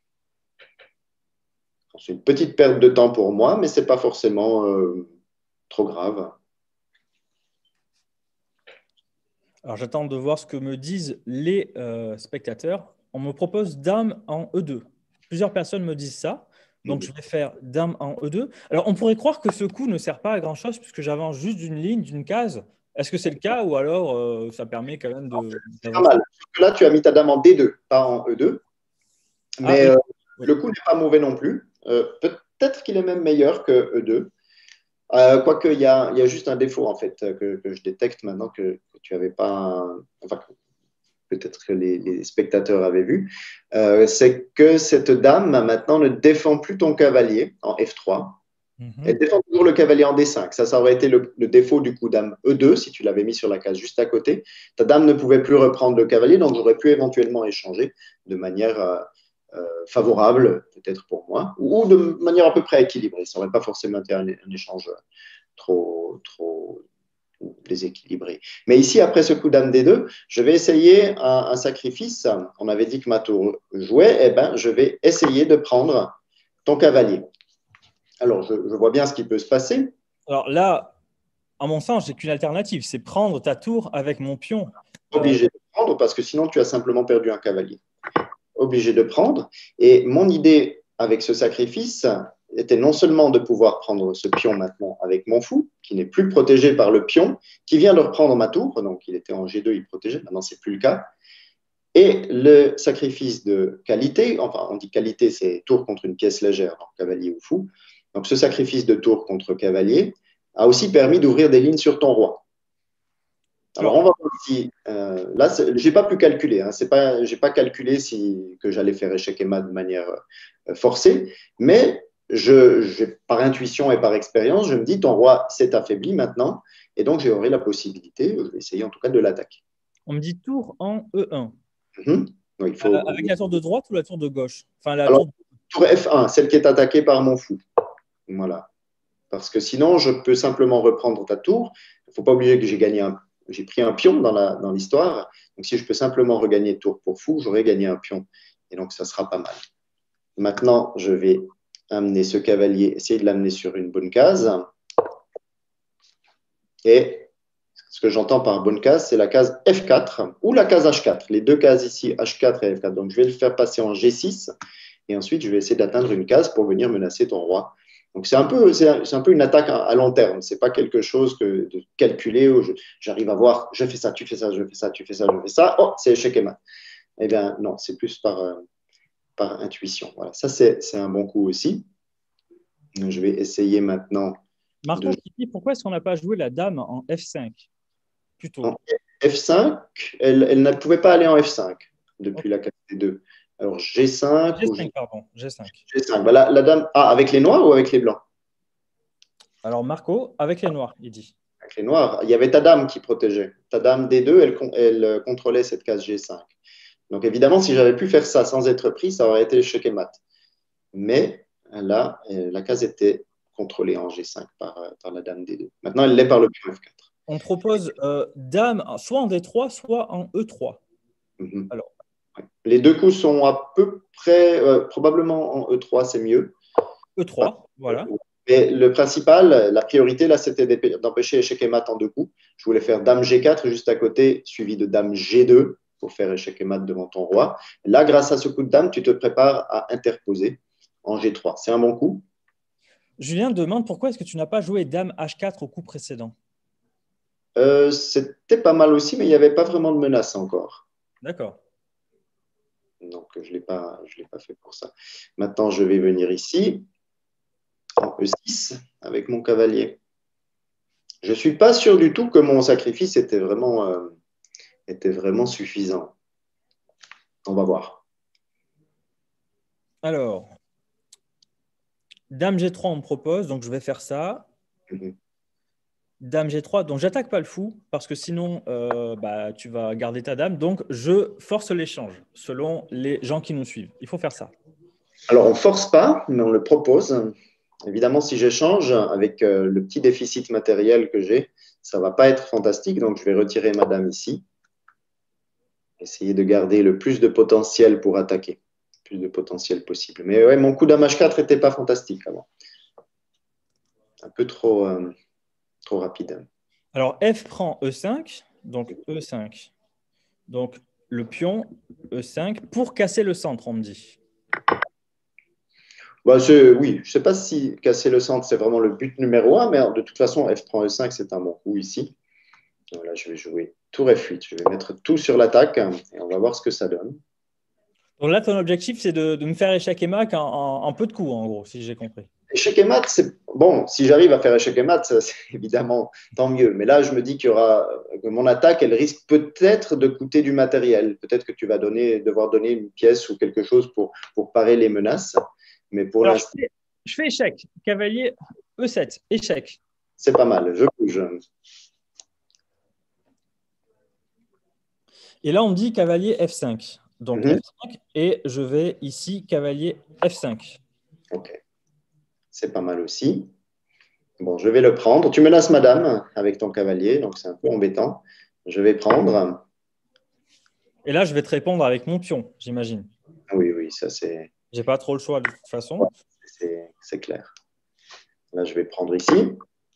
C'est une petite perte de temps pour moi, mais ce n'est pas forcément trop grave. Alors, j'attends de voir ce que me disent les spectateurs. On me propose dame en E2. Plusieurs personnes me disent ça. Donc, je vais faire dame en E2. Alors, on pourrait croire que ce coup ne sert pas à grand-chose puisque j'avance juste d'une ligne, d'une case. Est-ce que c'est le cas ou alors ça permet quand même de… C'est pas mal. Là, tu as mis ta dame en D2, pas en E2. Mais oui. Le coup n'est pas mauvais non plus. Peut-être qu'il est même meilleur que E2. Quoique, il y a juste un défaut, en fait, que je détecte maintenant que tu n'avais pas… Enfin, peut-être que les spectateurs avaient vu. C'est que cette dame, maintenant, ne défend plus ton cavalier en F3. Elle défend toujours le cavalier en D5. Ça aurait été le défaut du coup dame E2, si tu l'avais mis sur la case juste à côté. Ta dame ne pouvait plus reprendre le cavalier, donc j'aurais pu éventuellement échanger de manière favorable, peut-être pour moi, ou de manière à peu près équilibrée. Ça n'aurait pas forcément été un échange trop déséquilibré. Mais ici, après ce coup dame D2, je vais essayer un sacrifice. On avait dit que ma tour jouait, eh ben, je vais essayer de prendre ton cavalier. Alors, je vois bien ce qui peut se passer. Alors là, à mon sens, j'ai qu'une alternative, c'est prendre ta tour avec mon pion. Obligé de prendre parce que sinon, tu as simplement perdu un cavalier. Obligé de prendre. Et mon idée avec ce sacrifice était non seulement de pouvoir prendre ce pion maintenant avec mon fou, qui n'est plus protégé par le pion, qui vient de reprendre ma tour, donc il était en G2, il protégeait, maintenant ce n'est plus le cas. Et le sacrifice de qualité, enfin on dit qualité, c'est tour contre une pièce légère, donc cavalier ou fou, Donc, ce sacrifice de tour contre cavalier a aussi permis d'ouvrir des lignes sur ton roi. Alors, on va voir ici. Là, je n'ai pas pu calculer. Hein, je n'ai pas calculé que j'allais faire échec et mat de manière forcée, mais par intuition et par expérience, je me dis ton roi s'est affaibli maintenant, et donc j'aurai la possibilité, je vais essayer en tout cas de l'attaquer. On me dit tour en E1. Donc, Avec la tour de droite ou la tour de gauche? Enfin, Alors, tour F1, celle qui est attaquée par mon fou. Voilà. Parce que sinon, je peux simplement reprendre ta tour. Il ne faut pas oublier que j'ai pris un pion dans l'histoire. Donc, si je peux simplement regagner tour pour fou, j'aurai gagné un pion. Et donc, ça sera pas mal. Maintenant, je vais amener ce cavalier, essayer de l'amener sur une bonne case. Et ce que j'entends par bonne case, c'est la case F4 ou la case H4. Les deux cases ici, H4 et F4. Donc, je vais le faire passer en G6. Et ensuite, je vais essayer d'atteindre une case pour venir menacer ton roi. Donc, c'est un peu une attaque à long terme. Ce n'est pas quelque chose de calculé où j'arrive à voir, je fais ça, tu fais ça, je fais ça, tu fais ça, je fais ça. Oh, c'est échec et mat. Eh bien, non, c'est plus par intuition. Voilà, ça, c'est un bon coup aussi. Je vais essayer maintenant. Marco, pourquoi est-ce qu'on n'a pas joué la dame en F5 plutôt? En F5, elle ne pouvait pas aller en F5 depuis la case D2. Alors G5 G5, pardon. G5. G5. Bah, la dame. Ah, avec les noirs ou avec les blancs? Alors Marco, avec les noirs, il dit. Avec les noirs. Il y avait ta dame qui protégeait. Ta dame D2, elle contrôlait cette case G5. Donc évidemment, si j'avais pu faire ça sans être pris, ça aurait été échec et mat. Mais là, la case était contrôlée en G5 par la dame D2. Maintenant, elle l'est par le pion F4. On propose dame soit en D3, soit en E3. Alors, les deux coups sont à peu près, probablement en E3, c'est mieux. E3, voilà. Mais le principal, la priorité, là, c'était d'empêcher échec et mat en deux coups. Je voulais faire dame G4 juste à côté, suivi de dame G2 pour faire échec et mat devant ton roi. Là, grâce à ce coup de dame, tu te prépares à interposer en G3. C'est un bon coup. Julien demande pourquoi est-ce que tu n'as pas joué dame H4 au coup précédent? C'était pas mal aussi, mais il n'y avait pas vraiment de menace encore. D'accord. Donc, je ne l'ai pas fait pour ça. Maintenant, je vais venir ici, en E6, avec mon cavalier. Je ne suis pas sûr du tout que mon sacrifice était vraiment suffisant. On va voir. Alors, dame G3, on me propose, donc je vais faire ça. Dame G3, donc j'attaque pas le fou, parce que sinon, tu vas garder ta dame. Donc, je force l'échange, selon les gens qui nous suivent. Il faut faire ça. Alors, on ne force pas, mais on le propose. Évidemment, si j'échange, avec le petit déficit matériel que j'ai, ça ne va pas être fantastique. Donc, je vais retirer ma dame ici. Essayer de garder le plus de potentiel pour attaquer. Le plus de potentiel possible. Mais ouais, mon coup dame H4 n'était pas fantastique avant. Un peu trop rapide. Alors, F prend E5, donc E5. Donc, le pion E5 pour casser le centre, on me dit. Bah, oui, je ne sais pas si casser le centre, c'est vraiment le but numéro 1, mais de toute façon, F prend E5, c'est un bon coup ici. Donc là, je vais jouer tour F8. Je vais mettre tout sur l'attaque et on va voir ce que ça donne. Donc là, ton objectif, c'est de me faire échec et mat en peu de coups, en gros, si j'ai compris. Échec et mat, c'est bon. Si j'arrive à faire échec et mat, c'est évidemment tant mieux. Mais là, je me dis que mon attaque, elle risque peut-être de coûter du matériel. Peut-être que tu vas devoir donner une pièce ou quelque chose pour parer les menaces. Mais pour l'instant, je fais échec. Cavalier E7, échec. C'est pas mal. Je bouge. Et là, on me dit cavalier F5. Donc F5, et je vais ici cavalier F5. Ok. C'est pas mal aussi. Bon, je vais le prendre. Tu menaces madame avec ton cavalier, donc c'est un peu embêtant. Je vais prendre. Et là, je vais te répondre avec mon pion, j'imagine. Oui, ça c'est. J'ai pas trop le choix de toute façon. Ouais, c'est clair. Là, je vais prendre ici.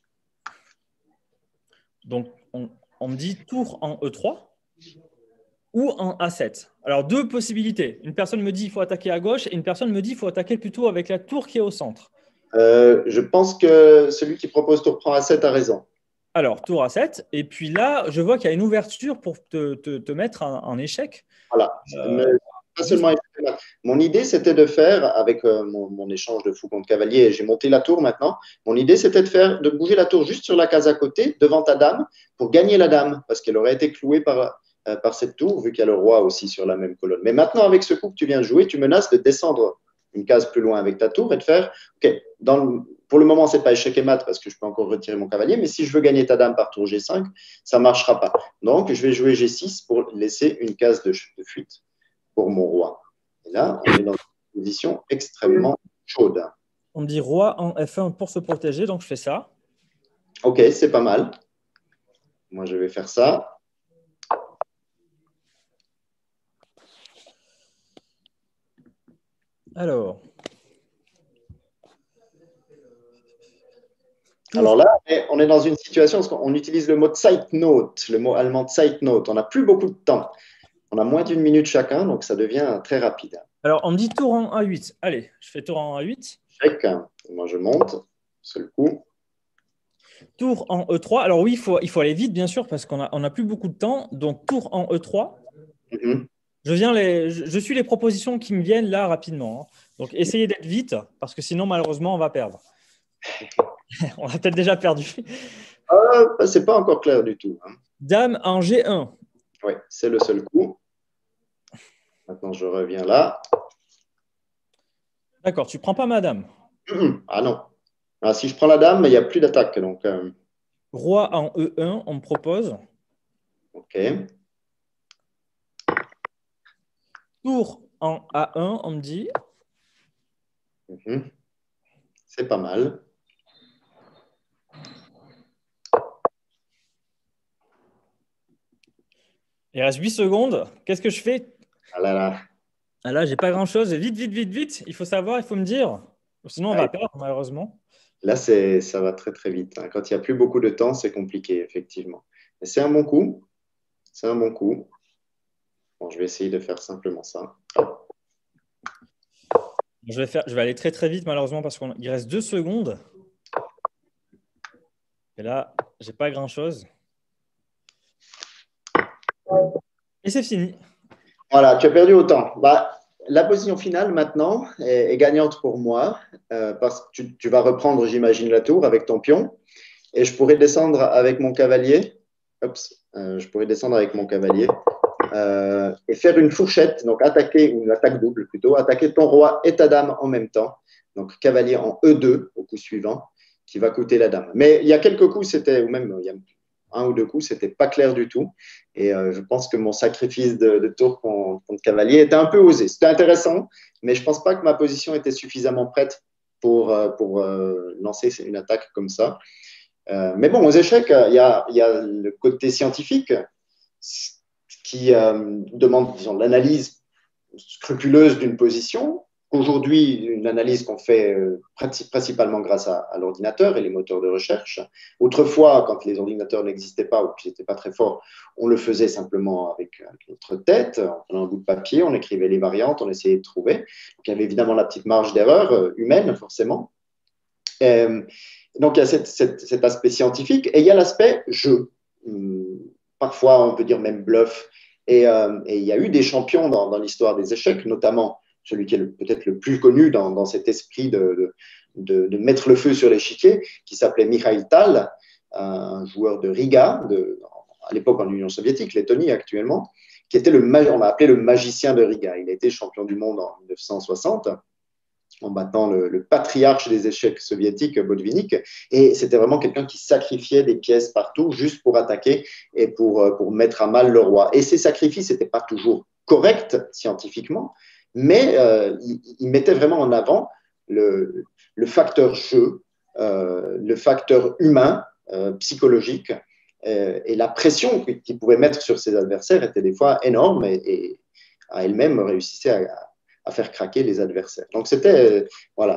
Donc, on me dit tour en E3 ou en A7. Alors, deux possibilités. Une personne me dit qu'il faut attaquer à gauche et une personne me dit qu'il faut attaquer plutôt avec la tour qui est au centre. Je pense que celui qui propose tour prend A7 a raison. Alors, tour A7. Et puis là, je vois qu'il y a une ouverture pour te mettre en échec. Voilà. pas seulement échec et mat. Mon idée, c'était de faire, avec mon échange de fou contre cavalier, j'ai monté la tour maintenant. Mon idée, c'était de bouger la tour juste sur la case à côté, devant ta dame, pour gagner la dame, parce qu'elle aurait été clouée par cette tour, vu qu'il y a le roi aussi sur la même colonne. Mais maintenant, avec ce coup que tu viens de jouer, tu menaces de descendre une case plus loin avec ta tour et de faire, OK, pour le moment, ce n'est pas échec et mat parce que je peux encore retirer mon cavalier, mais si je veux gagner ta dame par tour G5, ça ne marchera pas. Donc, je vais jouer G6 pour laisser une case de fuite pour mon roi. Et là, on est dans une position extrêmement chaude. On me dit roi en F1 pour se protéger, donc je fais ça. OK, c'est pas mal. Moi, je vais faire ça. Alors. Alors là, on est dans une situation, on utilise le mot Zeitnot, le mot allemand Zeitnot. On n'a plus beaucoup de temps. On a moins d'une minute chacun, donc ça devient très rapide. Alors, on me dit tour en A8. Allez, je fais tour en A8. Check. Moi, je monte. Seul coup. Tour en E3. Alors oui, il faut aller vite, bien sûr, parce qu'on a plus beaucoup de temps. Donc, tour en E3. Je suis les propositions qui me viennent là rapidement. Donc, essayez d'être vite, parce que sinon, malheureusement, on va perdre. On a peut-être déjà perdu. C'est pas encore clair du tout. Dame en G1. Oui, c'est le seul coup. Maintenant, je reviens là. D'accord, tu ne prends pas ma dame. Ah non. Ah, si je prends la dame, il n'y a plus d'attaque. Donc, Roi en E1, on me propose. OK. Tour en A1, on me dit. C'est pas mal. Il reste 8 secondes. Qu'est-ce que je fais? Ah là là. Ah là, j'ai pas grand-chose. Vite, vite, vite, vite. Il faut savoir, il faut me dire. Sinon, on va perdre, malheureusement. Là, ça va très, très vite. Quand il n'y a plus beaucoup de temps, c'est compliqué, effectivement. Mais c'est un bon coup. C'est un bon coup. Bon, je vais essayer de faire simplement ça. Je vais aller très, très vite, malheureusement, parce qu'il reste 2 secondes. Et là, j'ai pas grand-chose. Et c'est fini. Voilà, tu as perdu autant. La position finale maintenant est gagnante pour moi parce que tu vas reprendre, j'imagine, la tour avec ton pion et je pourrais descendre avec mon cavalier. Je pourrais descendre avec mon cavalier et faire une fourchette, donc attaquer, ou une attaque double plutôt, attaquer ton roi et ta dame en même temps. Donc cavalier en E2 au coup suivant qui va coûter la dame. Mais il y a quelques coups, ou même il y a un ou deux coups, c'était pas clair du tout. Et je pense que mon sacrifice de tour contre cavalier était un peu osé. C'était intéressant, mais je pense pas que ma position était suffisamment prête pour lancer une attaque comme ça. Mais bon, aux échecs, il y a le côté scientifique qui demande, disons, l'analyse scrupuleuse d'une position. Aujourd'hui, une analyse qu'on fait principalement grâce à l'ordinateur et les moteurs de recherche. Autrefois, quand les ordinateurs n'existaient pas ou qu'ils n'étaient pas très forts, on le faisait simplement avec notre tête, en prenant un bout de papier, on écrivait les variantes, on essayait de trouver. Donc, il y avait évidemment la petite marge d'erreur humaine, forcément. Donc, il y a cet aspect scientifique et il y a l'aspect jeu. Parfois, on peut dire même bluff. Et il y a eu des champions dans l'histoire des échecs, notamment celui qui est peut-être le plus connu dans cet esprit de mettre le feu sur l'échiquier, qui s'appelait Mikhail Tal, un joueur de Riga, à l'époque en Union soviétique, Lettonie actuellement, qui était on l'a appelé le magicien de Riga. Il a été champion du monde en 1960 en battant le patriarche des échecs soviétiques, Botvinnik. Et c'était vraiment quelqu'un qui sacrifiait des pièces partout juste pour attaquer et pour mettre à mal le roi. Et ces sacrifices n'étaient pas toujours corrects scientifiquement, mais il mettait vraiment en avant le facteur jeu, le facteur humain, psychologique, et la pression qu'il pouvait mettre sur ses adversaires était des fois énorme et à elle-même réussissait à faire craquer les adversaires. Donc, c'était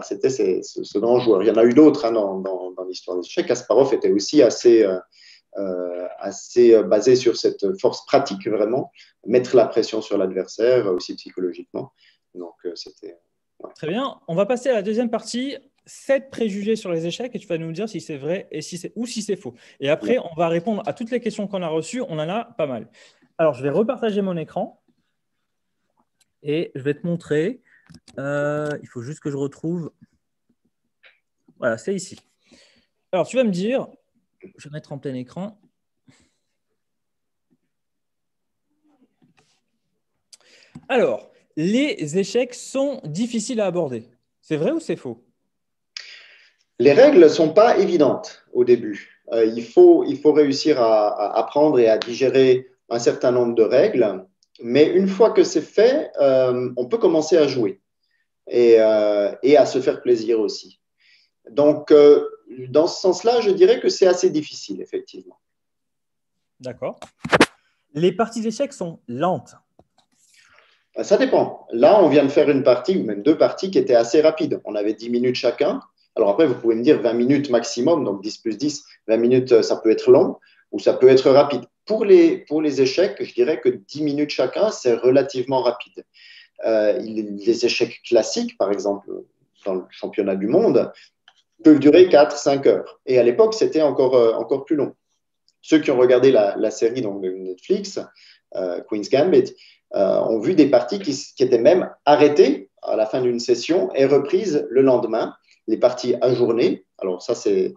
ce grand joueur. Il y en a eu d'autres dans l'histoire des échecs. Kasparov était aussi assez basé sur cette force pratique, vraiment, mettre la pression sur l'adversaire, aussi psychologiquement. Donc, c'était... Ouais. Très bien. On va passer à la deuxième partie. 7 préjugés sur les échecs et tu vas nous dire si c'est vrai et si c'est faux. Et après, on va répondre à toutes les questions qu'on a reçues. On en a pas mal. Alors, je vais repartager mon écran. Et je vais te montrer. Il faut juste que je retrouve. Voilà, c'est ici. Alors, tu vas me dire, je vais mettre en plein écran. Alors, les échecs sont difficiles à aborder. C'est vrai ou c'est faux? Les règles ne sont pas évidentes au début. Il faut réussir à apprendre et à digérer un certain nombre de règles, mais une fois que c'est fait, on peut commencer à jouer et à se faire plaisir aussi. Donc, dans ce sens-là, je dirais que c'est assez difficile, effectivement. D'accord. Les parties d'échecs sont lentes. Ça dépend. Là, on vient de faire une partie, ou même deux parties, qui étaient assez rapides. On avait 10 minutes chacun. Alors après, vous pouvez me dire 20 minutes maximum, donc 10 plus 10, 20 minutes, ça peut être long ou ça peut être rapide. Pour les échecs, je dirais que 10 minutes chacun, c'est relativement rapide. Les échecs classiques, par exemple, dans le championnat du monde, peuvent durer 4-5 heures. Et à l'époque, c'était encore plus long. Ceux qui ont regardé la série donc, de Netflix, Queen's Gambit, ont vu des parties qui étaient même arrêtées à la fin d'une session et reprises le lendemain, les parties ajournées. Alors ça, c'est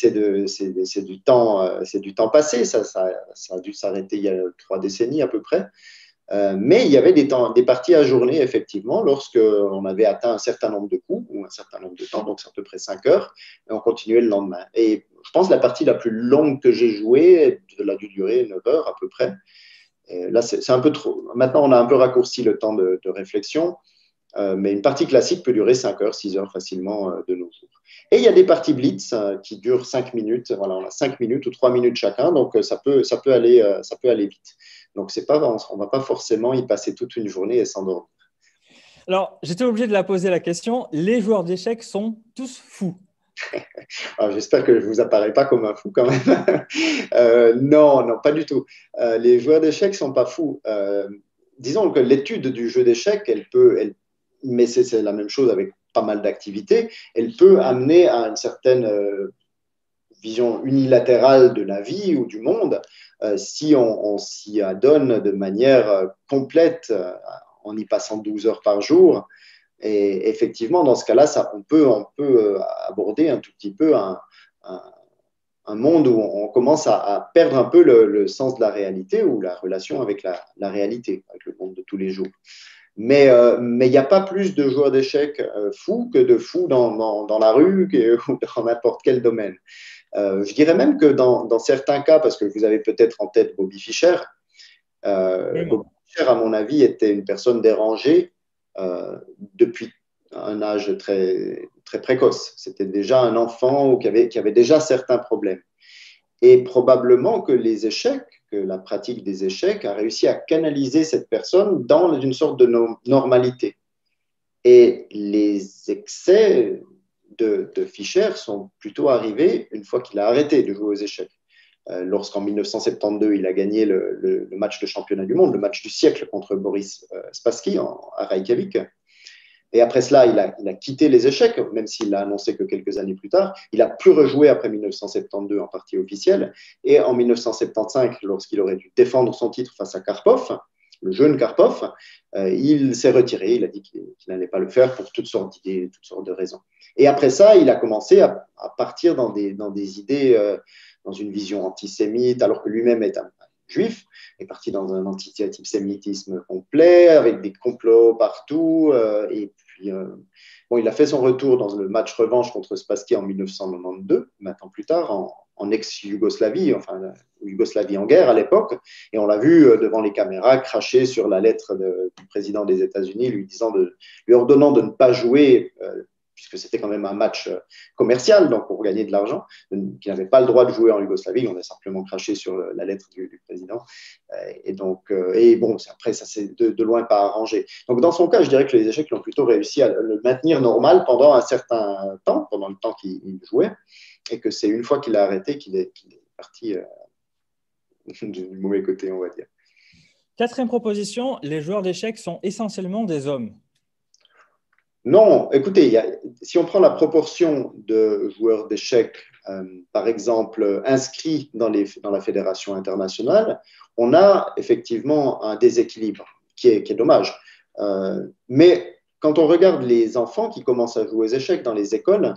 du temps passé, ça a dû s'arrêter il y a 3 décennies à peu près. Mais il y avait des parties ajournées, effectivement, lorsqu'on avait atteint un certain nombre de coups ou un certain nombre de temps, donc c'est à peu près 5 heures, et on continuait le lendemain. Et je pense que la partie la plus longue que j'ai jouée, elle a dû durer 9 heures à peu près. Et là, c'est un peu trop. Maintenant, on a un peu raccourci le temps de réflexion, mais une partie classique peut durer 5 heures, 6 heures facilement de nos jours. Et il y a des parties blitz qui durent 5 minutes. Voilà, on a 5 minutes ou 3 minutes chacun, donc ça peut aller vite. Donc, on ne va pas forcément y passer toute une journée et s'endormir. Alors, j'étais obligé de la poser la question. Les joueurs d'échecs sont tous fous. Alors, j'espère que je ne vous apparais pas comme un fou quand même. Non, non, pas du tout. Les joueurs d'échecs ne sont pas fous. Disons que l'étude du jeu d'échecs, mais c'est la même chose avec pas mal d'activités, elle peut amener à une certaine vision unilatérale de la vie ou du monde si on s'y adonne de manière complète en y passant 12 heures par jour. Et effectivement, dans ce cas-là, on peut aborder un tout petit peu un, un monde où on commence à perdre un peu le sens de la réalité ou la relation avec la réalité, avec le monde de tous les jours. Mais il n'y a pas plus de joueurs d'échecs fous que de fous dans la rue ou dans n'importe quel domaine. Je dirais même que dans certains cas, parce que vous avez peut-être en tête Bobby Fischer, Bobby Fischer, à mon avis, était une personne dérangée depuis un âge très, très précoce. C'était déjà un enfant qui avait déjà certains problèmes. Et probablement que les échecs, que la pratique des échecs a réussi à canaliser cette personne dans une sorte de normalité. Et les excès de Fischer sont plutôt arrivés une fois qu'il a arrêté de jouer aux échecs. Lorsqu'en 1972, il a gagné le match de championnat du monde, le match du siècle contre Boris Spassky à Reykjavik. Et après cela, il a quitté les échecs, même s'il l'a annoncé que quelques années plus tard. Il n'a plus rejoué après 1972 en partie officielle. Et en 1975, lorsqu'il aurait dû défendre son titre face à Karpov, le jeune Karpov, il s'est retiré. Il a dit qu'il n'allait pas le faire pour toutes sortes d'idées, toutes sortes de raisons. Et après ça, il a commencé à partir dans des idées, dans une vision antisémite, alors que lui-même est un juif, est parti dans un antisémitisme complet, avec des complots partout. Et puis, bon, il a fait son retour dans le match revanche contre Spassky en 1992, 20 ans plus tard, en ex-Yougoslavie, enfin Yougoslavie en guerre à l'époque, et on l'a vu devant les caméras cracher sur la lettre du président des États-Unis, lui ordonnant de ne pas jouer, puisque c'était quand même un match commercial, donc pour gagner de l'argent, qui n'avait pas le droit de jouer en Yougoslavie, on a simplement craché sur la lettre du président. Et donc, et bon, après, ça s'est de loin pas arrangé. Donc, dans son cas, je dirais que les échecs l'ont plutôt réussi à le maintenir normal pendant un certain temps, pendant le temps qu'il jouait, et que c'est une fois qu'il a arrêté qu'il est parti du mauvais côté, on va dire. Quatrième proposition, les joueurs d'échecs sont essentiellement des hommes. Non, écoutez, si on prend la proportion de joueurs d'échecs, par exemple, inscrits dans la fédération internationale, on a effectivement un déséquilibre qui est dommage. Mais quand on regarde les enfants qui commencent à jouer aux échecs dans les écoles,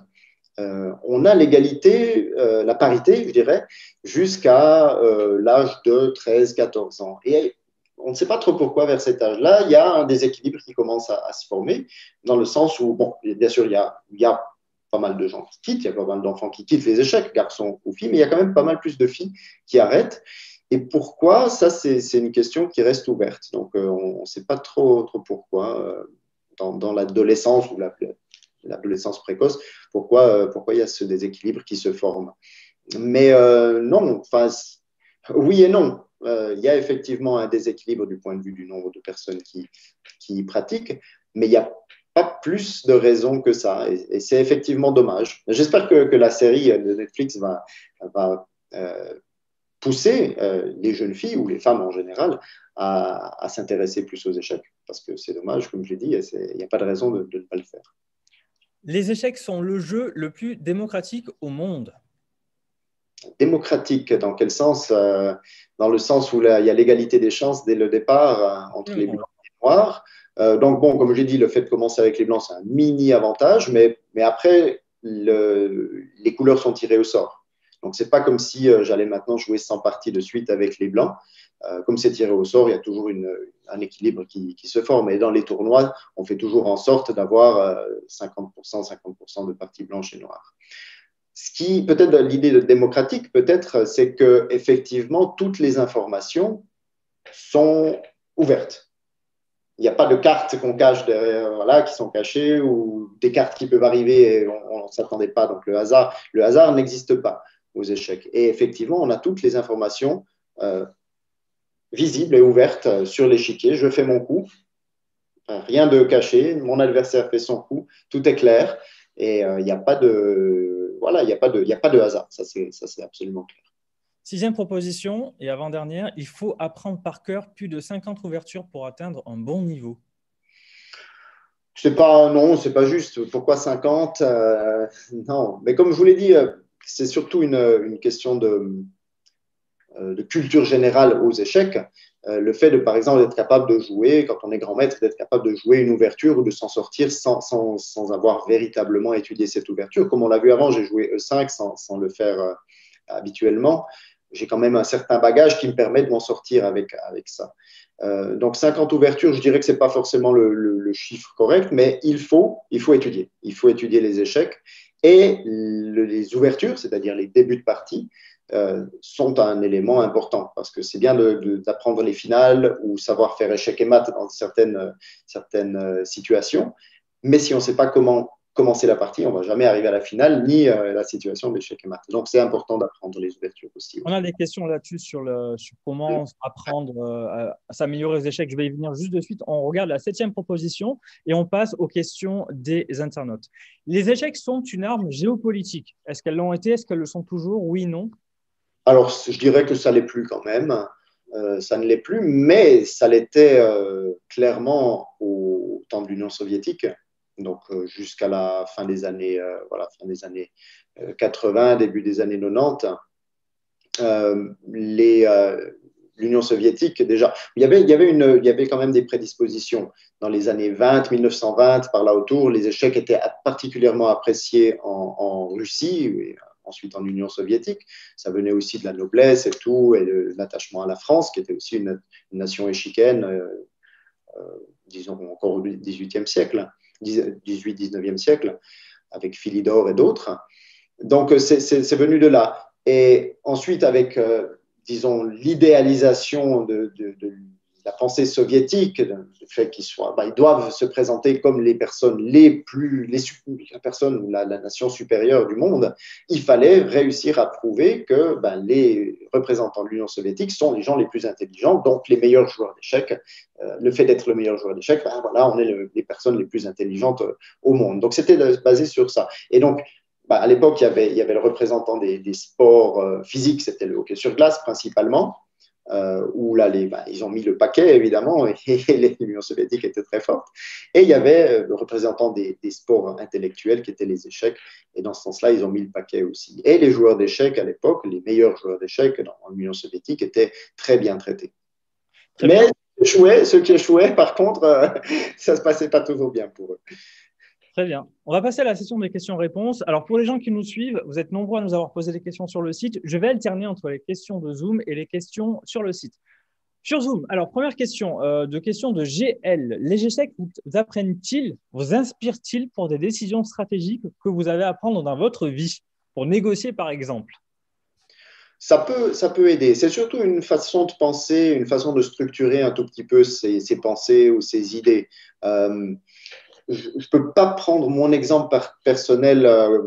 on a l'égalité, la parité, je dirais, jusqu'à l'âge de 13-14 ans. Et on ne sait pas trop pourquoi, vers cet âge-là, il y a un déséquilibre qui commence à se former, dans le sens où, bon, bien sûr, il y a pas mal de gens qui quittent, il y a pas mal d'enfants qui quittent les échecs, garçons ou filles, mais il y a quand même pas mal plus de filles qui arrêtent. Et pourquoi? Ça, c'est une question qui reste ouverte. Donc, on ne sait pas trop pourquoi, dans l'adolescence ou l'adolescence précoce, pourquoi il y a ce déséquilibre qui se forme. Mais non, enfin, oui et non. Il y a effectivement un déséquilibre du point de vue du nombre de personnes qui pratiquent, mais il n'y a pas plus de raisons que ça. Et c'est effectivement dommage. J'espère que la série de Netflix va pousser les jeunes filles ou les femmes en général à s'intéresser plus aux échecs. Parce que c'est dommage, comme je l'ai dit, il n'y a pas de raison de ne pas le faire. Les échecs sont le jeu le plus démocratique au monde. Démocratique, dans quel sens? Dans le sens où il y a l'égalité des chances dès le départ entre les blancs et les noirs. Donc, bon, comme j'ai dit, le fait de commencer avec les blancs, c'est un mini avantage, mais après, les couleurs sont tirées au sort. Donc, c'est pas comme si j'allais maintenant jouer 100 parties de suite avec les blancs. Comme c'est tiré au sort, il y a toujours un équilibre qui se forme. Et dans les tournois, on fait toujours en sorte d'avoir 50% de parties blanches et noires. Ce qui, peut-être, l'idée de démocratique, peut-être, c'est que effectivement toutes les informations sont ouvertes. Il n'y a pas de cartes qu'on cache derrière, voilà, qui sont cachées ou des cartes qui peuvent arriver et on ne s'attendait pas. Donc le hasard n'existe pas aux échecs. Et effectivement, on a toutes les informations visibles et ouvertes sur l'échiquier. Je fais mon coup, rien de caché. Mon adversaire fait son coup, tout est clair et il n'y a pas de voilà, il n'y a pas de hasard. Ça, c'est absolument clair. Sixième proposition et avant-dernière, il faut apprendre par cœur plus de 50 ouvertures pour atteindre un bon niveau. Non, c'est pas juste. Pourquoi 50? Non, mais comme je vous l'ai dit, c'est surtout une question de culture générale aux échecs. Le fait de, par exemple, d'être capable de jouer, quand on est grand maître, d'être capable de jouer une ouverture ou de s'en sortir sans avoir véritablement étudié cette ouverture. Comme on l'a vu avant, j'ai joué E5 sans le faire habituellement. J'ai quand même un certain bagage qui me permet de m'en sortir avec ça. Donc 50 ouvertures, je dirais que ce n'est pas forcément le chiffre correct, mais il faut étudier. Il faut étudier les échecs et les ouvertures, c'est-à-dire les débuts de partie, sont un élément important parce que c'est bien d'apprendre les finales ou savoir faire échec et mat dans certaines situations, mais si on ne sait pas comment commencer la partie, on ne va jamais arriver à la finale ni la situation d'échec et mat. Donc c'est important d'apprendre les ouvertures aussi. On a des questions là-dessus sur comment apprendre à s'améliorer aux échecs. Je vais y venir juste de suite. On regarde la septième proposition et on passe aux questions des internautes. Les échecs sont une arme géopolitique. Est-ce qu'elles l'ont été? Est-ce qu'elles le sont toujours? Oui, non? Alors, je dirais que ça ne l'est plus quand même. Ça ne l'est plus, mais ça l'était clairement au temps de l'Union soviétique, donc jusqu'à la fin des années, 80, début des années 90. L'Union soviétique, déjà, il y avait quand même des prédispositions. Dans les années 20, 1920, par là autour, les échecs étaient particulièrement appréciés en Russie, et ensuite en Union soviétique. Ça venait aussi de la noblesse et tout, et de l'attachement à la France, qui était aussi une nation échiquienne, disons encore au XVIIIe siècle, 18-19e siècle, avec Philidor et d'autres. Donc, c'est venu de là. Et ensuite, avec, disons, l'idéalisation de la pensée soviétique, le fait qu'ils ils doivent se présenter comme les personnes la personne ou la nation supérieure du monde, il fallait réussir à prouver que les représentants de l'Union soviétique sont les gens les plus intelligents, donc les meilleurs joueurs d'échecs. Le fait d'être le meilleur joueur d'échecs, voilà, on est les personnes les plus intelligentes au monde. Donc, c'était basé sur ça. Et donc, à l'époque, il y avait le représentant des sports physiques, c'était le hockey sur glace principalement, où là, ils ont mis le paquet, évidemment, et l'Union soviétique était très forte. Et il y avait le représentant des sports intellectuels, qui étaient les échecs, et dans ce sens-là, ils ont mis le paquet aussi. Et les joueurs d'échecs, à l'époque, les meilleurs joueurs d'échecs dans l'Union soviétique, étaient très bien traités. Très bien. Ceux qui échouaient, par contre, ça ne se passait pas toujours bien pour eux. Très bien. On va passer à la session des questions-réponses. Alors, pour les gens qui nous suivent, vous êtes nombreux à nous avoir posé des questions sur le site. Je vais alterner entre les questions de Zoom et les questions sur le site. Sur Zoom, alors première question, question de GL. Les échecs vous apprennent-ils, vous inspirent-ils pour des décisions stratégiques que vous avez à prendre dans votre vie, pour négocier par exemple? Ça peut aider. C'est surtout une façon de penser, une façon de structurer un tout petit peu ses pensées ou ses idées. Je ne peux pas prendre mon exemple personnel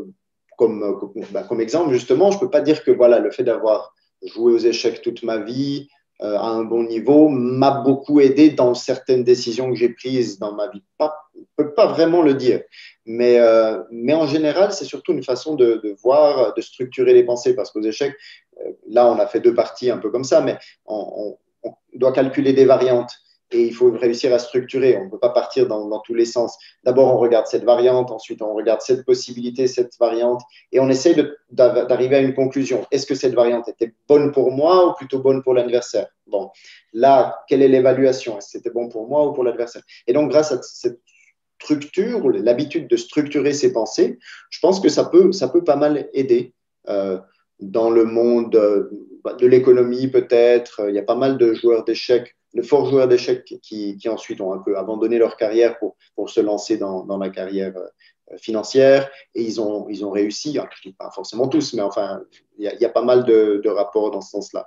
comme exemple, justement. Je ne peux pas dire que voilà, le fait d'avoir joué aux échecs toute ma vie à un bon niveau m'a beaucoup aidé dans certaines décisions que j'ai prises dans ma vie. Je ne peux pas vraiment le dire. Mais en général, c'est surtout une façon de voir, de structurer les pensées. Parce qu'aux échecs, là, on a fait deux parties un peu comme ça, mais on doit calculer des variantes et il faut réussir à structurer. On ne peut pas partir dans tous les sens. D'abord, on regarde cette variante, ensuite, on regarde cette possibilité, cette variante, et on essaye d'arriver à une conclusion. Est-ce que cette variante était bonne pour moi ou plutôt bonne pour l'adversaire? Bon, là, quelle est l'évaluation? Est-ce que c'était bon pour moi ou pour l'adversaire? Et donc, grâce à cette structure, l'habitude de structurer ses pensées, je pense que ça peut pas mal aider. Dans le monde de l'économie peut-être. Il y a pas mal de joueurs d'échecs, de forts joueurs d'échecs qui ensuite ont un peu abandonné leur carrière pour se lancer dans la carrière financière et ils ont réussi. Je ne dis pas forcément tous, mais enfin, il y a pas mal de rapports dans ce sens-là.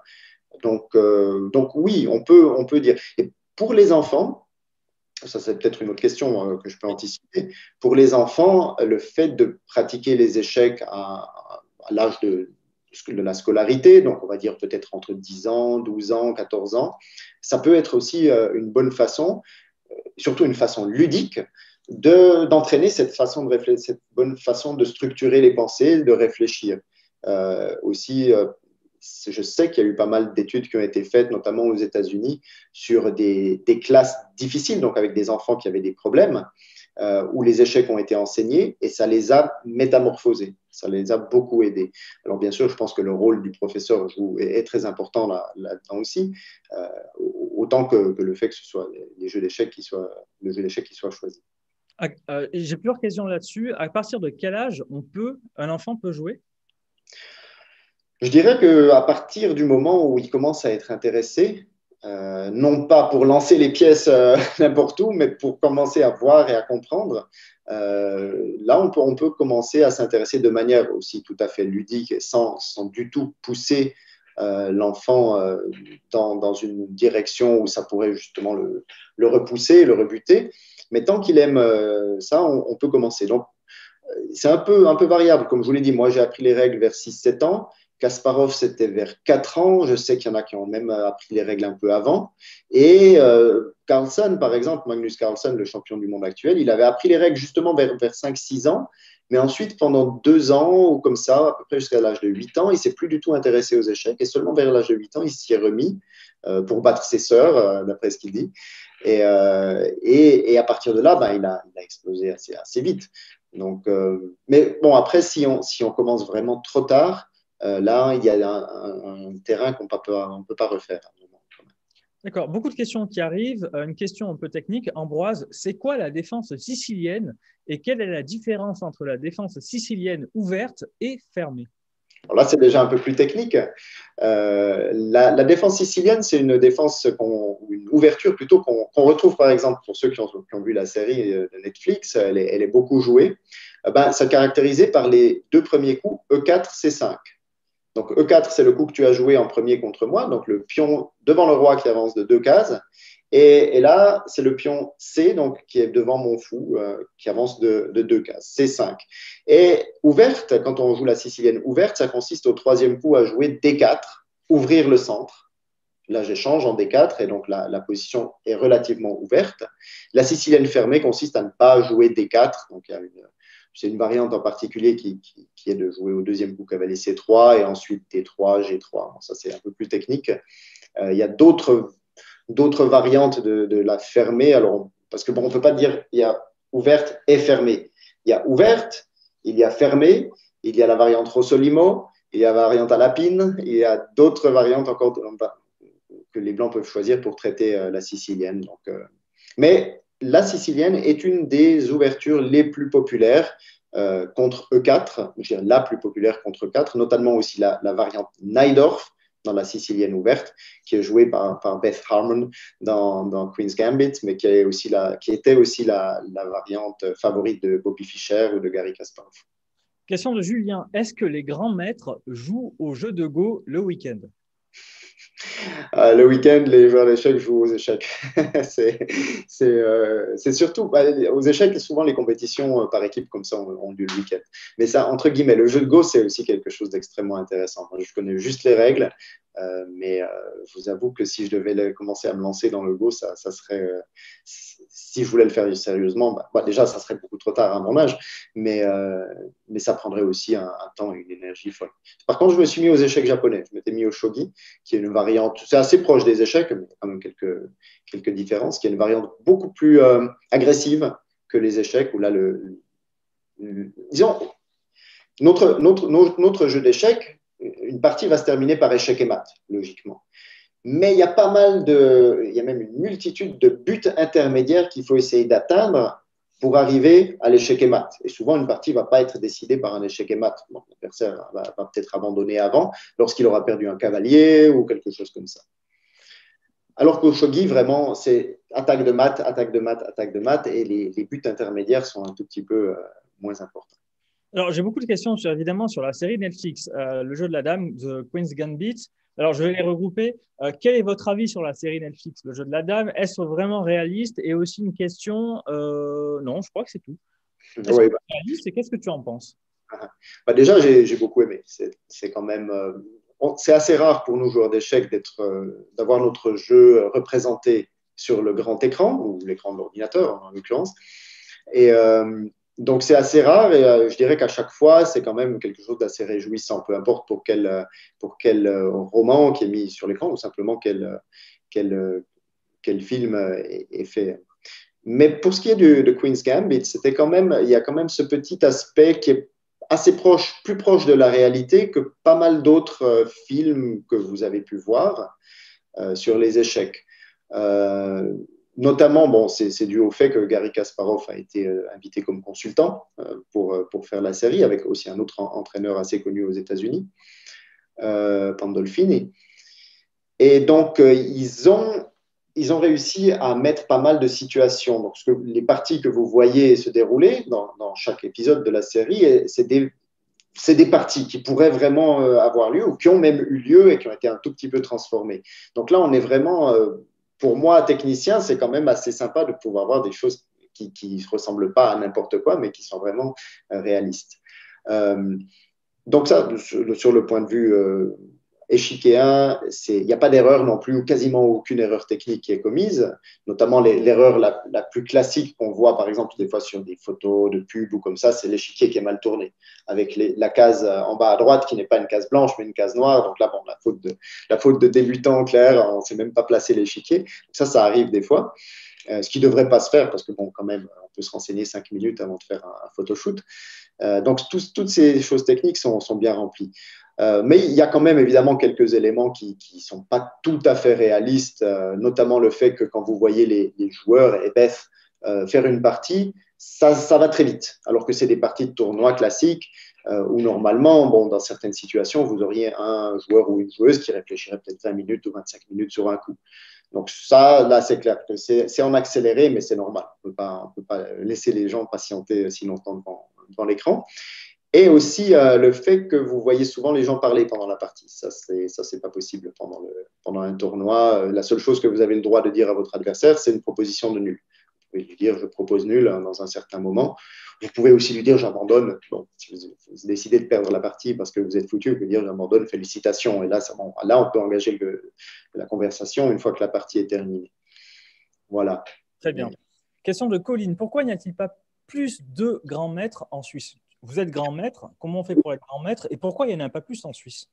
Donc oui, on peut dire. Et pour les enfants, ça c'est peut-être une autre question que je peux anticiper. Pour les enfants, le fait de pratiquer les échecs à l'âge de la scolarité, donc on va dire peut-être entre 10 ans, 12 ans, 14 ans, ça peut être aussi une bonne façon, surtout une façon ludique, d'entraîner cette façon de réfléchir, cette bonne façon de structurer les pensées, de réfléchir. Aussi, je sais qu'il y a eu pas mal d'études qui ont été faites, notamment aux États-Unis, sur des classes difficiles, donc avec des enfants qui avaient des problèmes, où les échecs ont été enseignés et ça les a métamorphosés, ça les a beaucoup aidés. Alors bien sûr, je pense que le rôle du professeur est très important là-dedans aussi, autant que le fait que ce soit les jeux d'échecs le jeu d'échecs qui soit choisi. J'ai plusieurs questions là-dessus. À partir de quel âge un enfant peut jouer? Je dirais qu'à partir du moment où il commence à être intéressé, non pas pour lancer les pièces n'importe où, mais pour commencer à voir et à comprendre, là, on peut commencer à s'intéresser de manière aussi tout à fait ludique et sans du tout pousser l'enfant dans une direction où ça pourrait justement le repousser, le rebuter. Mais tant qu'il aime ça, on peut commencer. Donc, c'est un peu variable. Comme je vous l'ai dit, moi, j'ai appris les règles vers 6-7 ans. Kasparov, c'était vers 4 ans. Je sais qu'il y en a qui ont même appris les règles un peu avant. Et Carlsen, par exemple, Magnus Carlsen, le champion du monde actuel, il avait appris les règles justement vers 5-6 ans. Mais ensuite, pendant 2 ans ou comme ça, à peu près jusqu'à l'âge de 8 ans, il ne s'est plus du tout intéressé aux échecs. Et seulement vers l'âge de 8 ans, il s'y est remis pour battre ses sœurs, d'après ce qu'il dit. Et à partir de là, ben, il a explosé assez vite. Donc, mais bon, après, si on commence vraiment trop tard, là, il y a un terrain qu'on ne peut pas refaire. D'accord, beaucoup de questions qui arrivent. Une question un peu technique. Ambroise, c'est quoi la défense sicilienne et quelle est la différence entre la défense sicilienne ouverte et fermée? Alors là, c'est déjà un peu plus technique. La défense sicilienne, c'est une défense, une ouverture plutôt qu'on retrouve par exemple pour ceux qui ont vu la série de Netflix, elle est beaucoup jouée. Ben, c'est caractérisé par les deux premiers coups E4, C5. Donc E4, c'est le coup que tu as joué en premier contre moi, donc le pion devant le roi qui avance de 2 cases. Et là, c'est le pion C, donc qui est devant mon fou, qui avance de 2 cases, C5. Et ouverte, quand on joue la sicilienne ouverte, ça consiste au troisième coup à jouer D4, ouvrir le centre. Là, j'échange en D4 et donc la position est relativement ouverte. La sicilienne fermée consiste à ne pas jouer D4, donc c'est une variante en particulier qui est de jouer au deuxième coup cavalier C3 et ensuite D3, G3. Bon, ça, c'est un peu plus technique. Il y a d'autres variantes de la fermée. Alors, parce que bon, on ne peut pas dire il y a ouverte et fermée. Il y a ouverte, il y a fermée, il y a la variante Rossolimo, il y a la variante à Lapine, il y a d'autres variantes encore que les Blancs peuvent choisir pour traiter la sicilienne. Donc, mais la sicilienne est une des ouvertures les plus populaires contre E4, je dirais la plus populaire contre E4, notamment aussi la variante Najdorf dans la sicilienne ouverte, qui est jouée par Beth Harmon dans Queen's Gambit, mais qui était aussi la variante favorite de Bobby Fischer ou de Garry Kasparov. Question de Julien. Est-ce que les grands maîtres jouent au jeu de Go le week-end? Le week-end, les joueurs d'échecs jouent aux échecs. C'est surtout aux échecs, souvent les compétitions par équipe comme ça ont lieu le week-end. Mais ça, entre guillemets, le jeu de Go, c'est aussi quelque chose d'extrêmement intéressant. Moi, je connais juste les règles, mais je vous avoue que si je devais commencer à me lancer dans le Go, ça serait, si je voulais le faire sérieusement, déjà, ça serait beaucoup trop tard à mon âge, mais ça prendrait aussi un temps et une énergie folle. Par contre, je me suis mis aux échecs japonais. Je m'étais mis au shogi, qui est une variante, c'est assez proche des échecs, mais quand même quelques différences, qui est une variante beaucoup plus agressive que les échecs, où là, disons, notre jeu d'échecs, une partie va se terminer par échec et mat, logiquement. Mais il y a même une multitude de buts intermédiaires qu'il faut essayer d'atteindre pour arriver à l'échec et mat. Et souvent, une partie ne va pas être décidée par un échec et mat. Donc, l'adversaire va peut-être abandonner avant, lorsqu'il aura perdu un cavalier ou quelque chose comme ça. Alors qu'au shogi, vraiment, c'est attaque de mat, attaque de mat, attaque de mat, et les buts intermédiaires sont un tout petit peu moins importants. Alors, j'ai beaucoup de questions, évidemment, sur la série Netflix, le jeu de la dame, The Queen's Gambit. Alors, je vais les regrouper. Quel est votre avis sur la série Netflix, le jeu de la dame? Est-ce vraiment réaliste? Et aussi une question, non, je crois que c'est tout. Est-ce que c'est réaliste et qu'est-ce que tu en penses? Déjà, j'ai beaucoup aimé. C'est quand même... c'est assez rare pour nous, joueurs d'échecs, d'avoir notre jeu représenté sur le grand écran, ou l'écran de l'ordinateur, en l'occurrence. Et donc, c'est assez rare et je dirais qu'à chaque fois, c'est quand même quelque chose d'assez réjouissant, peu importe pour quel roman qui est mis sur l'écran ou simplement quel film est fait. Mais pour ce qui est de Queen's Gambit, il y a quand même ce petit aspect qui est assez proche, plus proche de la réalité que pas mal d'autres films que vous avez pu voir sur les échecs. Notamment, bon, c'est dû au fait que Garry Kasparov a été invité comme consultant pour faire la série, avec aussi un autre entraîneur assez connu aux États-Unis, Pandolfini. Et donc, ils ont réussi à mettre pas mal de situations. Donc, les parties que vous voyez se dérouler dans chaque épisode de la série, c'est des parties qui pourraient vraiment avoir lieu ou qui ont même eu lieu et qui ont été un tout petit peu transformées. Donc là, on est vraiment... pour moi, technicien, c'est quand même assez sympa de pouvoir voir des choses qui ne ressemblent pas à n'importe quoi, mais qui sont vraiment réalistes. Donc ça, sur le point de vue échiquéen, il n'y a pas d'erreur non plus, ou quasiment aucune erreur technique qui est commise, notamment l'erreur la plus classique qu'on voit, par exemple, des fois sur des photos de pub ou comme ça, c'est l'échiquier qui est mal tourné, avec la case en bas à droite qui n'est pas une case blanche, mais une case noire. Donc là, bon, la faute de débutant, clair, on ne sait même pas placer l'échiquier. Ça arrive des fois, ce qui ne devrait pas se faire, parce que bon, quand même, on peut se renseigner 5 minutes avant de faire un photoshoot. Donc, toutes ces choses techniques sont bien remplies. Mais il y a quand même évidemment quelques éléments qui ne sont pas tout à fait réalistes, notamment le fait que quand vous voyez les joueurs et Beth faire une partie, ça va très vite, alors que c'est des parties de tournoi classiques où normalement, bon, dans certaines situations, vous auriez un joueur ou une joueuse qui réfléchirait peut-être 20 minutes ou 25 minutes sur un coup. Donc ça, là, c'est clair que c'est en accéléré, mais c'est normal. On ne peut pas laisser les gens patienter si longtemps devant l'écran. Et aussi le fait que vous voyez souvent les gens parler pendant la partie. Ça, c'est pas possible pendant un tournoi. La seule chose que vous avez le droit de dire à votre adversaire, c'est une proposition de nul. Vous pouvez lui dire « je propose nul » dans un certain moment. Vous pouvez aussi lui dire « j'abandonne ». Bon, si vous décidez de perdre la partie parce que vous êtes foutu, vous pouvez dire « j'abandonne, félicitations ». Et là, là, on peut engager la conversation une fois que la partie est terminée. Voilà. Très bien. Question de Colline. Pourquoi n'y a-t-il pas plus de grands maîtres en Suisse? Vous êtes grand maître, comment on fait pour être grand maître et pourquoi il n'y en a pas plus en Suisse?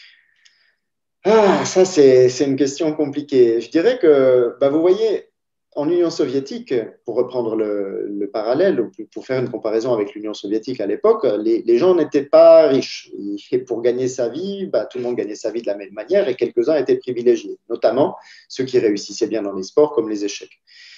Ça, c'est une question compliquée. Je dirais que, vous voyez, en Union soviétique, pour reprendre le parallèle, ou pour faire une comparaison avec l'Union soviétique à l'époque, les gens n'étaient pas riches. Et pour gagner sa vie, bah, tout le monde gagnait sa vie de la même manière et quelques-uns étaient privilégiés, notamment ceux qui réussissaient bien dans les sports comme les échecs.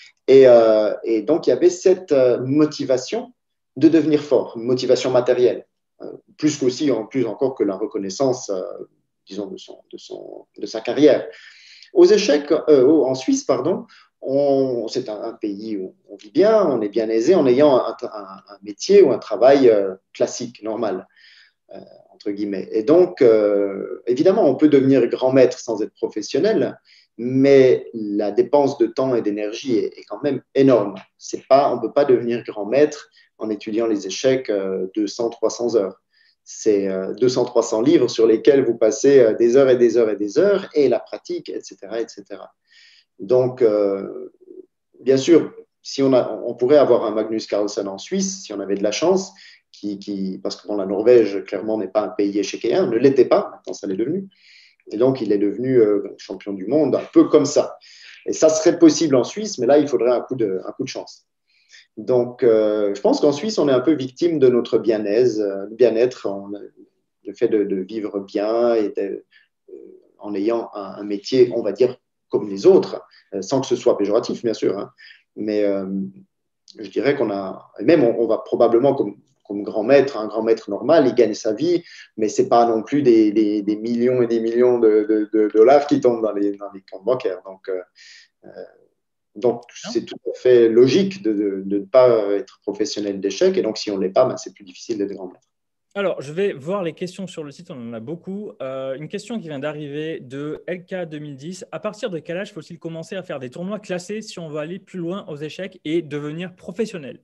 Et donc, il y avait cette motivation de devenir fort, une motivation matérielle, plus qu'aussi, plus encore que la reconnaissance, disons, de sa carrière. Aux échecs, en Suisse, pardon, c'est un pays où on vit bien, on est bien aisé en ayant un métier ou un travail classique, normal, entre guillemets. Et donc, évidemment, on peut devenir grand maître sans être professionnel, mais la dépense de temps et d'énergie est quand même énorme. On ne peut pas devenir grand maître en étudiant les échecs 200-300 heures. C'est 200-300 livres sur lesquels vous passez des heures et des heures et des heures, et la pratique, etc. etc. Donc, bien sûr, si on pourrait avoir un Magnus Carlsen en Suisse, si on avait de la chance, parce que bon, la Norvège, clairement, n'est pas un pays échéquéen, ne l'était pas, maintenant ça l'est devenu. Et donc, il est devenu champion du monde, un peu comme ça. Et ça serait possible en Suisse, mais là, il faudrait un coup de chance. Donc, je pense qu'en Suisse, on est un peu victime de notre bien-être, le fait de vivre bien et en ayant un métier, on va dire, comme les autres, sans que ce soit péjoratif, bien sûr. Hein. Mais je dirais qu'on a, et même on va probablement, comme grand maître, un grand maître normal, il gagne sa vie, mais ce n'est pas non plus des millions et des millions de dollars qui tombent dans les comptes bancaires. Donc, c'est tout à fait logique de ne pas être professionnel d'échecs. Et donc, si on ne l'est pas, ben, c'est plus difficile d'être grand maître. Alors, je vais voir les questions sur le site, on en a beaucoup. Une question qui vient d'arriver de LK 2010. À partir de quel âge faut-il commencer à faire des tournois classés si on veut aller plus loin aux échecs et devenir professionnel?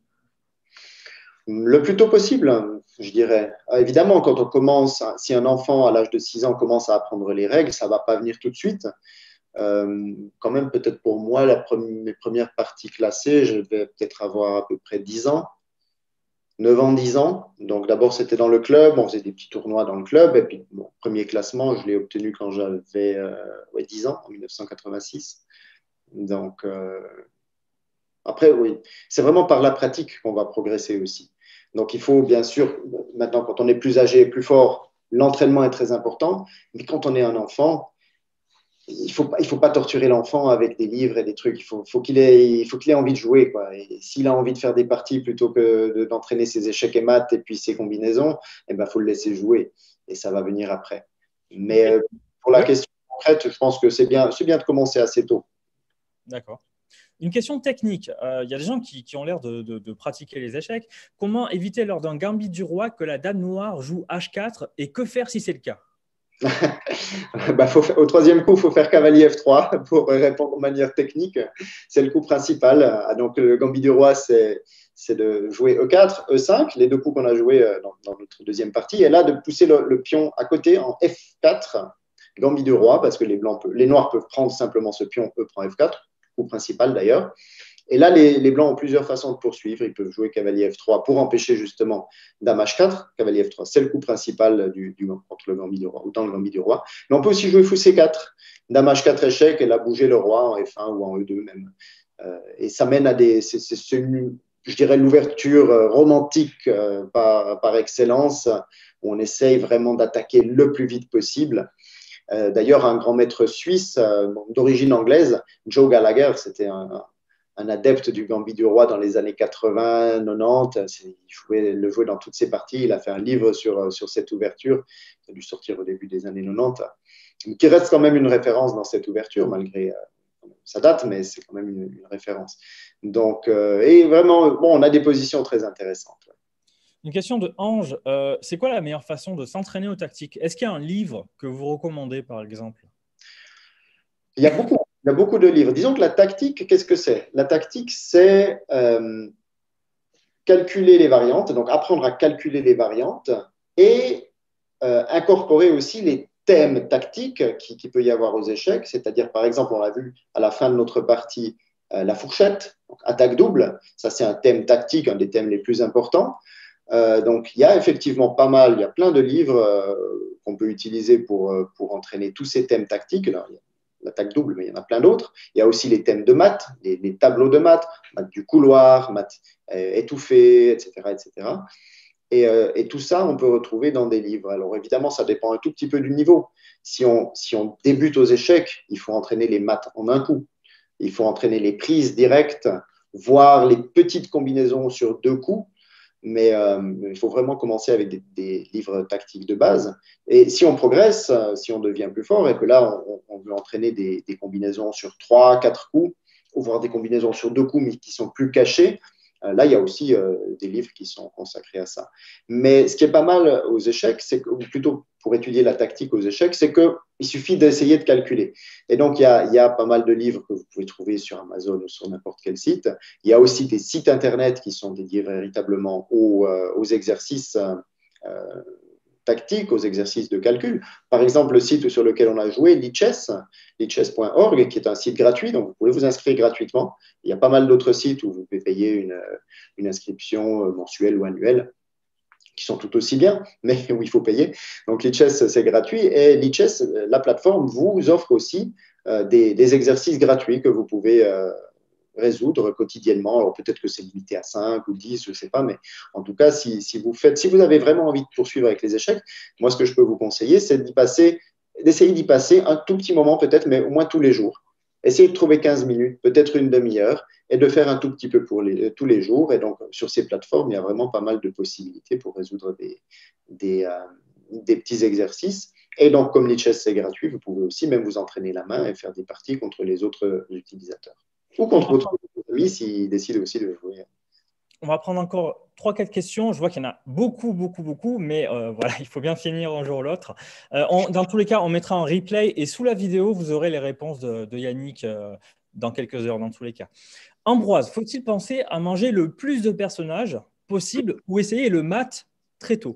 Le plus tôt possible, je dirais. Évidemment, quand on commence, si un enfant à l'âge de 6 ans commence à apprendre les règles, ça ne va pas venir tout de suite. Quand même, peut-être pour moi, mes premières parties classées, je vais peut-être avoir à peu près 10 ans, 9 ans, 10 ans. Donc d'abord, c'était dans le club, on faisait des petits tournois dans le club. Et puis, mon premier classement, je l'ai obtenu quand j'avais 10 ans, en 1986. Donc après, oui, c'est vraiment par la pratique qu'on va progresser aussi. Donc il faut bien sûr, maintenant, quand on est plus âgé et plus fort, l'entraînement est très important. Mais quand on est un enfant, il faut pas torturer l'enfant avec des livres et des trucs. Faut qu'il ait envie de jouer, quoi. Et s'il a envie de faire des parties plutôt que d'entraîner ses échecs et maths et puis ses combinaisons, eh ben, faut le laisser jouer. Et ça va venir après. Mais pour la Oui, question concrète, je pense que c'est bien de commencer assez tôt. d'accord. Une question technique. Il y a des gens qui ont l'air de pratiquer les échecs. Comment éviter lors d'un gambit du roi que la dame noire joue H4 et que faire si c'est le cas? Bah, au troisième coup, il faut faire cavalier F3 pour répondre de manière technique. C'est le coup principal. Donc, le gambit du roi, c'est de jouer E4, E5, les deux coups qu'on a joués dans notre deuxième partie. Et là, de pousser le pion à côté en F4, gambit du roi, parce que les noirs peuvent prendre simplement ce pion, E prend F4, coup principal d'ailleurs. Et là, les blancs ont plusieurs façons de poursuivre. Ils peuvent jouer cavalier F3 pour empêcher justement dame H4. Cavalier F3, c'est le coup principal contre le gambit du roi, ou dans le gambit du roi. Mais on peut aussi jouer fou C4. Dame H4 échec, et là, bouger le roi en F1 ou en E2 même. Et ça mène à je dirais, l'ouverture romantique par excellence, où on essaye vraiment d'attaquer le plus vite possible. D'ailleurs, un grand maître suisse d'origine anglaise, Joe Gallagher, c'était un adepte du gambit du roi dans les années 80, 90. Il le jouait dans toutes ses parties. Il a fait un livre sur cette ouverture, qui a dû sortir au début des années 90, qui reste quand même une référence dans cette ouverture, malgré sa date, mais c'est quand même une référence. Donc, et vraiment, bon, on a des positions très intéressantes. Ouais. Une question de Ange. C'est quoi la meilleure façon de s'entraîner aux tactiques? Est-ce qu'il y a un livre que vous recommandez, par exemple? Il y a beaucoup de livres. Disons que la tactique, qu'est-ce que c'est? La tactique, c'est calculer les variantes, donc apprendre à calculer les variantes et incorporer aussi les thèmes tactiques qui peut y avoir aux échecs, c'est-à-dire par exemple, on l'a vu à la fin de notre partie, la fourchette, donc attaque double, ça c'est un thème tactique, un des thèmes les plus importants. Donc il y a effectivement pas mal, il y a plein de livres qu'on peut utiliser pour entraîner tous ces thèmes tactiques. Là, l'attaque double, mais il y en a plein d'autres. Il y a aussi les thèmes de maths, les tableaux de maths, maths du couloir, maths étouffées, etc., etc. Et tout ça, on peut retrouver dans des livres. Alors évidemment, ça dépend un tout petit peu du niveau. Si on débute aux échecs, il faut entraîner les maths en un coup. Il faut entraîner les prises directes, voir les petites combinaisons sur 2 coups. Mais il faut vraiment commencer avec des livres tactiques de base. Et si on progresse, si on devient plus fort, et que là, on veut entraîner des combinaisons sur 3, 4 coups, ou voir des combinaisons sur 2 coups, mais qui sont plus cachées, là, il y a aussi des livres qui sont consacrés à ça. Mais ce qui est pas mal aux échecs, ou plutôt pour étudier la tactique aux échecs, c'est qu'il suffit d'essayer de calculer. Et donc, il y a pas mal de livres que vous pouvez trouver sur Amazon ou sur n'importe quel site. Il y a aussi des sites Internet qui sont dédiés véritablement aux exercices tactiques, aux exercices de calcul. Par exemple, le site sur lequel on a joué, lichess.org, qui est un site gratuit, donc vous pouvez vous inscrire gratuitement. Il y a pas mal d'autres sites où vous pouvez payer une inscription mensuelle ou annuelle, qui sont tout aussi bien, mais où il faut payer. Donc, Lichess, c'est gratuit. Et Lichess, la plateforme, vous offre aussi des exercices gratuits que vous pouvez résoudre quotidiennement. Alors, peut-être que c'est limité à 5 ou 10, je ne sais pas, mais en tout cas, si vous avez vraiment envie de poursuivre avec les échecs, moi, ce que je peux vous conseiller, c'est d'essayer d'y passer un tout petit moment, peut-être, mais au moins tous les jours. Essayez de trouver 15 minutes, peut-être une demi-heure, et de faire un tout petit peu tous les jours. Et donc, sur ces plateformes, il y a vraiment pas mal de possibilités pour résoudre des petits exercices. Et donc, comme Lichess, c'est gratuit, vous pouvez aussi même vous entraîner la main et faire des parties contre les autres utilisateurs. Ou contre votre ami s'il décide aussi de jouer. On va prendre encore 3-4 questions. Je vois qu'il y en a beaucoup, beaucoup, beaucoup, mais voilà, il faut bien finir un jour ou l'autre. Dans tous les cas, on mettra un replay et sous la vidéo, vous aurez les réponses de Yannick dans quelques heures, dans tous les cas. Ambroise, faut-il penser à manger le plus de personnages possible ou essayer le mat très tôt?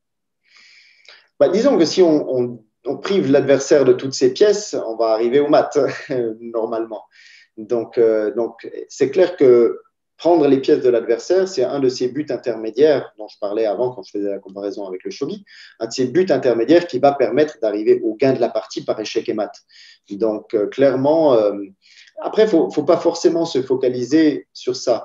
Disons que si on prive l'adversaire de toutes ses pièces, on va arriver au mat, normalement. Donc, c'est clair que prendre les pièces de l'adversaire, c'est un de ces buts intermédiaires dont je parlais avant quand je faisais la comparaison avec le shogi, un de ces buts intermédiaires qui va permettre d'arriver au gain de la partie par échec et mat. Donc, clairement, après, il ne faut pas forcément se focaliser sur ça.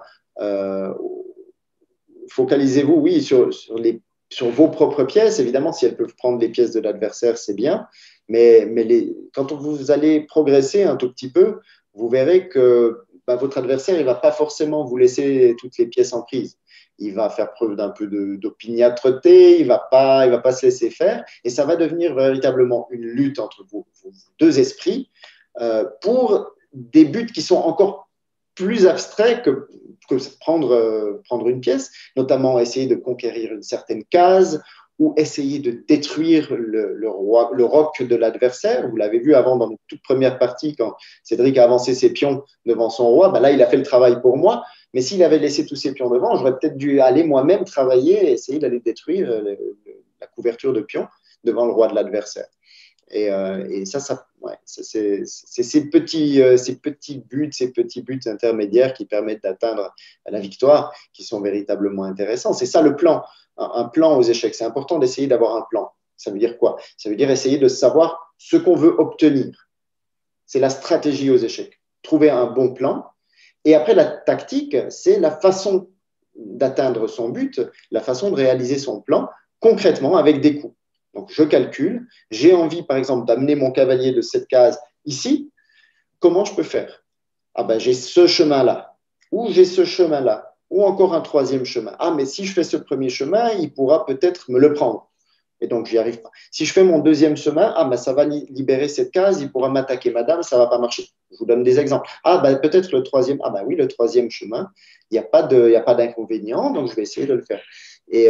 Focalisez-vous, oui, sur vos propres pièces. Évidemment, si elles peuvent prendre les pièces de l'adversaire, c'est bien. Mais quand vous allez progresser un tout petit peu, vous verrez que votre adversaire, il ne va pas forcément vous laisser toutes les pièces en prise. Il va faire preuve d'un peu d'opiniâtreté, il ne va pas se laisser faire. Et ça va devenir véritablement une lutte entre vos deux esprits pour des buts qui sont encore plus abstraits que prendre une pièce, notamment essayer de conquérir une certaine case ou essayer de détruire le roc de l'adversaire. Vous l'avez vu avant dans notre toute première partie, quand Cédric a avancé ses pions devant son roi, là, il a fait le travail pour moi. Mais s'il avait laissé tous ses pions devant, j'aurais peut-être dû aller moi-même travailler et essayer d'aller détruire la couverture de pions devant le roi de l'adversaire. Et ça ouais, c'est ces petits buts intermédiaires qui permettent d'atteindre la victoire qui sont véritablement intéressants. C'est ça le plan. Un plan aux échecs. C'est important d'essayer d'avoir un plan. Ça veut dire quoi? Ça veut dire essayer de savoir ce qu'on veut obtenir. C'est la stratégie aux échecs. Trouver un bon plan. Et après, la tactique, c'est la façon d'atteindre son but, la façon de réaliser son plan concrètement avec des coups. Donc, je calcule. J'ai envie, par exemple, d'amener mon cavalier de cette case ici. Comment je peux faire? J'ai ce chemin-là, ou j'ai ce chemin-là, ou encore un troisième chemin. Mais si je fais ce premier chemin, il pourra peut-être me le prendre. Et donc, j'y arrive pas. Si je fais mon deuxième chemin, ça va libérer cette case, il pourra m'attaquer madame, ça va pas marcher. Je vous donne des exemples. Peut-être le troisième, oui, le troisième chemin, il n'y a pas d'inconvénient, donc je vais essayer de le faire. Et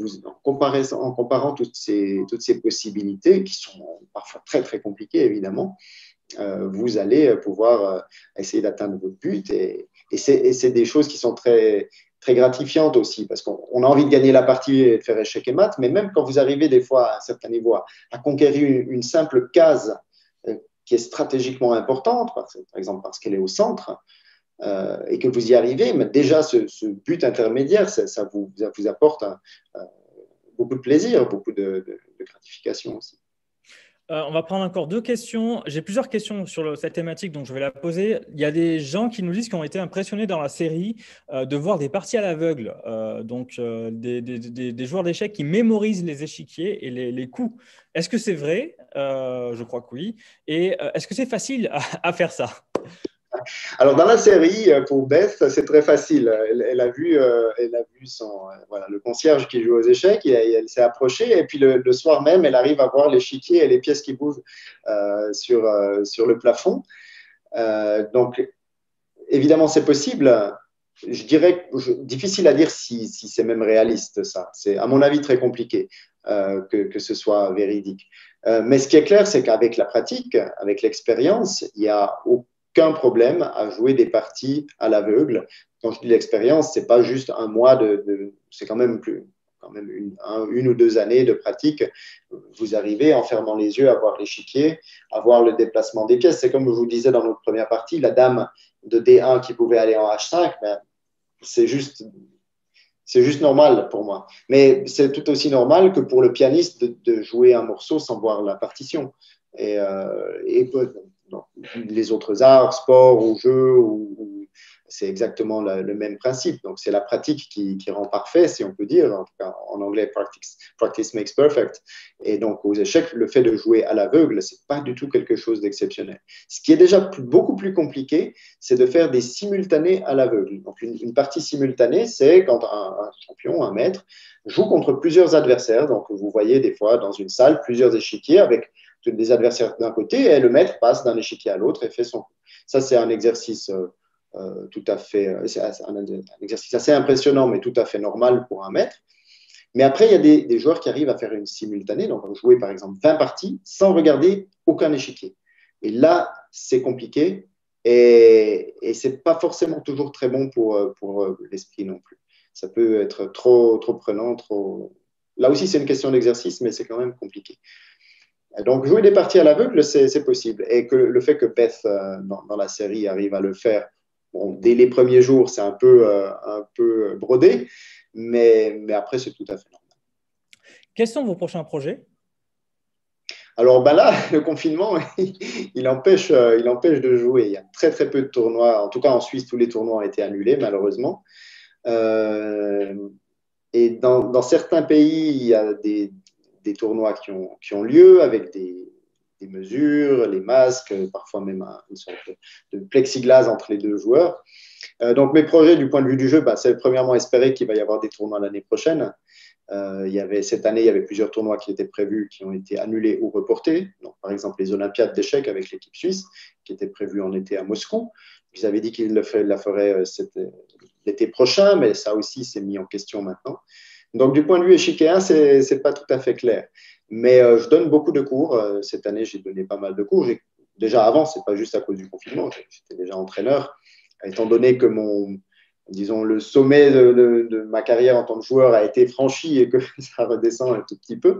en comparant toutes ces possibilités, qui sont parfois très, très compliquées, évidemment, vous allez pouvoir essayer d'atteindre votre but. Et c'est des choses qui sont très, très gratifiantes aussi, parce qu'on a envie de gagner la partie et de faire échec et mat, mais même quand vous arrivez des fois à un certain niveau à conquérir une simple case qui est stratégiquement importante, par exemple parce qu'elle est au centre, et que vous y arrivez, mais déjà ce but intermédiaire, ça vous apporte beaucoup de plaisir, beaucoup de gratification aussi. On va prendre encore deux questions. J'ai plusieurs questions sur cette thématique, donc je vais la poser. Il y a des gens qui nous disent qu'ils ont été impressionnés dans la série de voir des parties à l'aveugle, des joueurs d'échecs qui mémorisent les échiquiers et les coups. Est-ce que c'est vrai? Je crois que oui. Et est-ce que c'est facile à faire ça? Alors, dans la série, pour Beth, c'est très facile. Elle a vu voilà, le concierge qui joue aux échecs, et elle s'est approchée, et puis le soir même, elle arrive à voir l'échiquier et les pièces qui bougent sur le plafond. Donc, évidemment, c'est possible. Je dirais, difficile à dire si c'est même réaliste, ça. C'est, à mon avis, très compliqué que ce soit véridique. Mais ce qui est clair, c'est qu'avec la pratique, avec l'expérience, il y a aucun problème à jouer des parties à l'aveugle. Quand je dis l'expérience, c'est pas juste un mois c'est quand même une ou deux années de pratique. Vous arrivez en fermant les yeux à voir l'échiquier, à voir le déplacement des pièces. C'est comme je vous disais dans notre première partie, la dame de D1 qui pouvait aller en H5, ben, c'est juste normal pour moi. Mais c'est tout aussi normal que pour le pianiste de jouer un morceau sans voir la partition. Et donc, les autres arts, sport ou jeux, c'est exactement le même principe. Donc, c'est la pratique qui rend parfait, si on peut dire. En tout cas, en anglais, practice makes perfect. Et donc, aux échecs, le fait de jouer à l'aveugle, c'est pas du tout quelque chose d'exceptionnel. Ce qui est déjà beaucoup plus compliqué, c'est de faire des simultanés à l'aveugle. Donc, une partie simultanée, c'est quand un champion, un maître, joue contre plusieurs adversaires. Donc, vous voyez des fois dans une salle plusieurs échiquiers avec des adversaires d'un côté, et le maître passe d'un échiquier à l'autre et fait son coup. Ça, c'est un exercice tout à fait, c'est un exercice assez impressionnant, mais tout à fait normal pour un maître. Mais après, il y a des joueurs qui arrivent à faire une simultanée, donc jouer par exemple 20 parties sans regarder aucun échiquier. Et là, c'est compliqué et ce n'est pas forcément toujours très bon pour l'esprit non plus. Ça peut être trop prenant, trop. Là aussi, c'est une question d'exercice, mais c'est quand même compliqué. Donc, jouer des parties à l'aveugle, c'est possible. Et que le fait que Beth, dans la série, arrive à le faire, bon, dès les premiers jours, c'est un peu brodé, mais après, c'est tout à fait normal. Quels sont vos prochains projets? Alors ben là, le confinement, il empêche de jouer. Il y a très peu de tournois. En tout cas, en Suisse, tous les tournois ont été annulés, malheureusement. Euh, et dans certains pays, il y a des tournois qui ont lieu avec des mesures, les masques, parfois même une sorte de plexiglas entre les deux joueurs. Donc mes projets du point de vue du jeu, bah, c'est premièrement espérer qu'il va y avoir des tournois l'année prochaine. Cette année, il y avait plusieurs tournois qui étaient prévus, qui ont été annulés ou reportés. Donc, par exemple, les Olympiades d'échecs avec l'équipe suisse, qui étaient prévues en été à Moscou. Ils avaient dit qu'ils la feraient l'été prochain, mais ça aussi s'est mis en question maintenant. Donc, du point de vue échiquéen, c'est pas tout à fait clair. Mais je donne beaucoup de cours. Cette année, j'ai donné pas mal de cours. Déjà avant, c'est pas juste à cause du confinement. J'étais déjà entraîneur. Étant donné que disons, le sommet de ma carrière en tant que joueur a été franchi et que ça redescend un tout petit peu,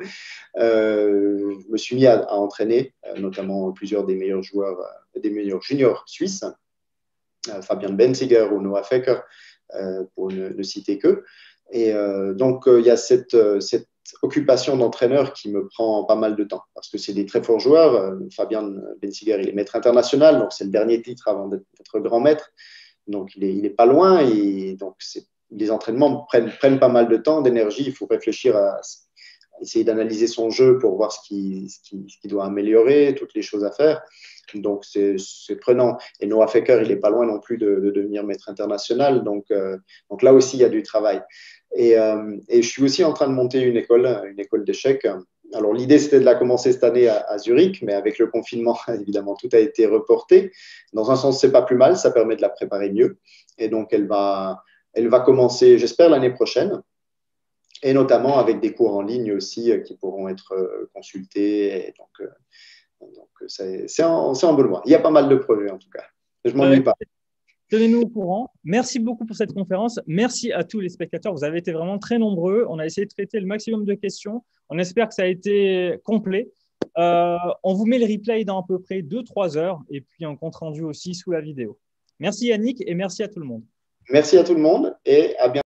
je me suis mis à entraîner, notamment plusieurs des meilleurs joueurs, des meilleurs juniors suisses, Fabian Benziger ou Noah Fecker, pour ne citer qu'eux. Et donc, il y a cette occupation d'entraîneur qui me prend pas mal de temps parce que c'est des très forts joueurs. Fabian Benziger, il est maître international, donc c'est le dernier titre avant d'être grand maître. Donc, il est pas loin et donc les entraînements prennent pas mal de temps, d'énergie. Il faut réfléchir à essayer d'analyser son jeu pour voir ce qu'il doit améliorer, toutes les choses à faire. Donc, c'est prenant. Et Noah Fecker, il n'est pas loin non plus de devenir maître international. Donc là aussi, il y a du travail. Et je suis aussi en train de monter une école d'échecs. Alors, l'idée, c'était de la commencer cette année à Zurich, mais avec le confinement, évidemment, tout a été reporté. Dans un sens, c'est pas plus mal, ça permet de la préparer mieux. Et donc, elle va commencer, j'espère, l'année prochaine, et notamment avec des cours en ligne aussi qui pourront être consultés. Et donc c'est en bonne voie. Il y a pas mal de projets, en tout cas. Je ne m'ennuie pas. Tenez-nous au courant. Merci beaucoup pour cette conférence. Merci à tous les spectateurs. Vous avez été vraiment très nombreux. On a essayé de traiter le maximum de questions. On espère que ça a été complet. On vous met le replay dans à peu près 2-3 heures et puis un compte rendu aussi sous la vidéo. Merci Yannick et merci à tout le monde. Merci à tout le monde et à bientôt.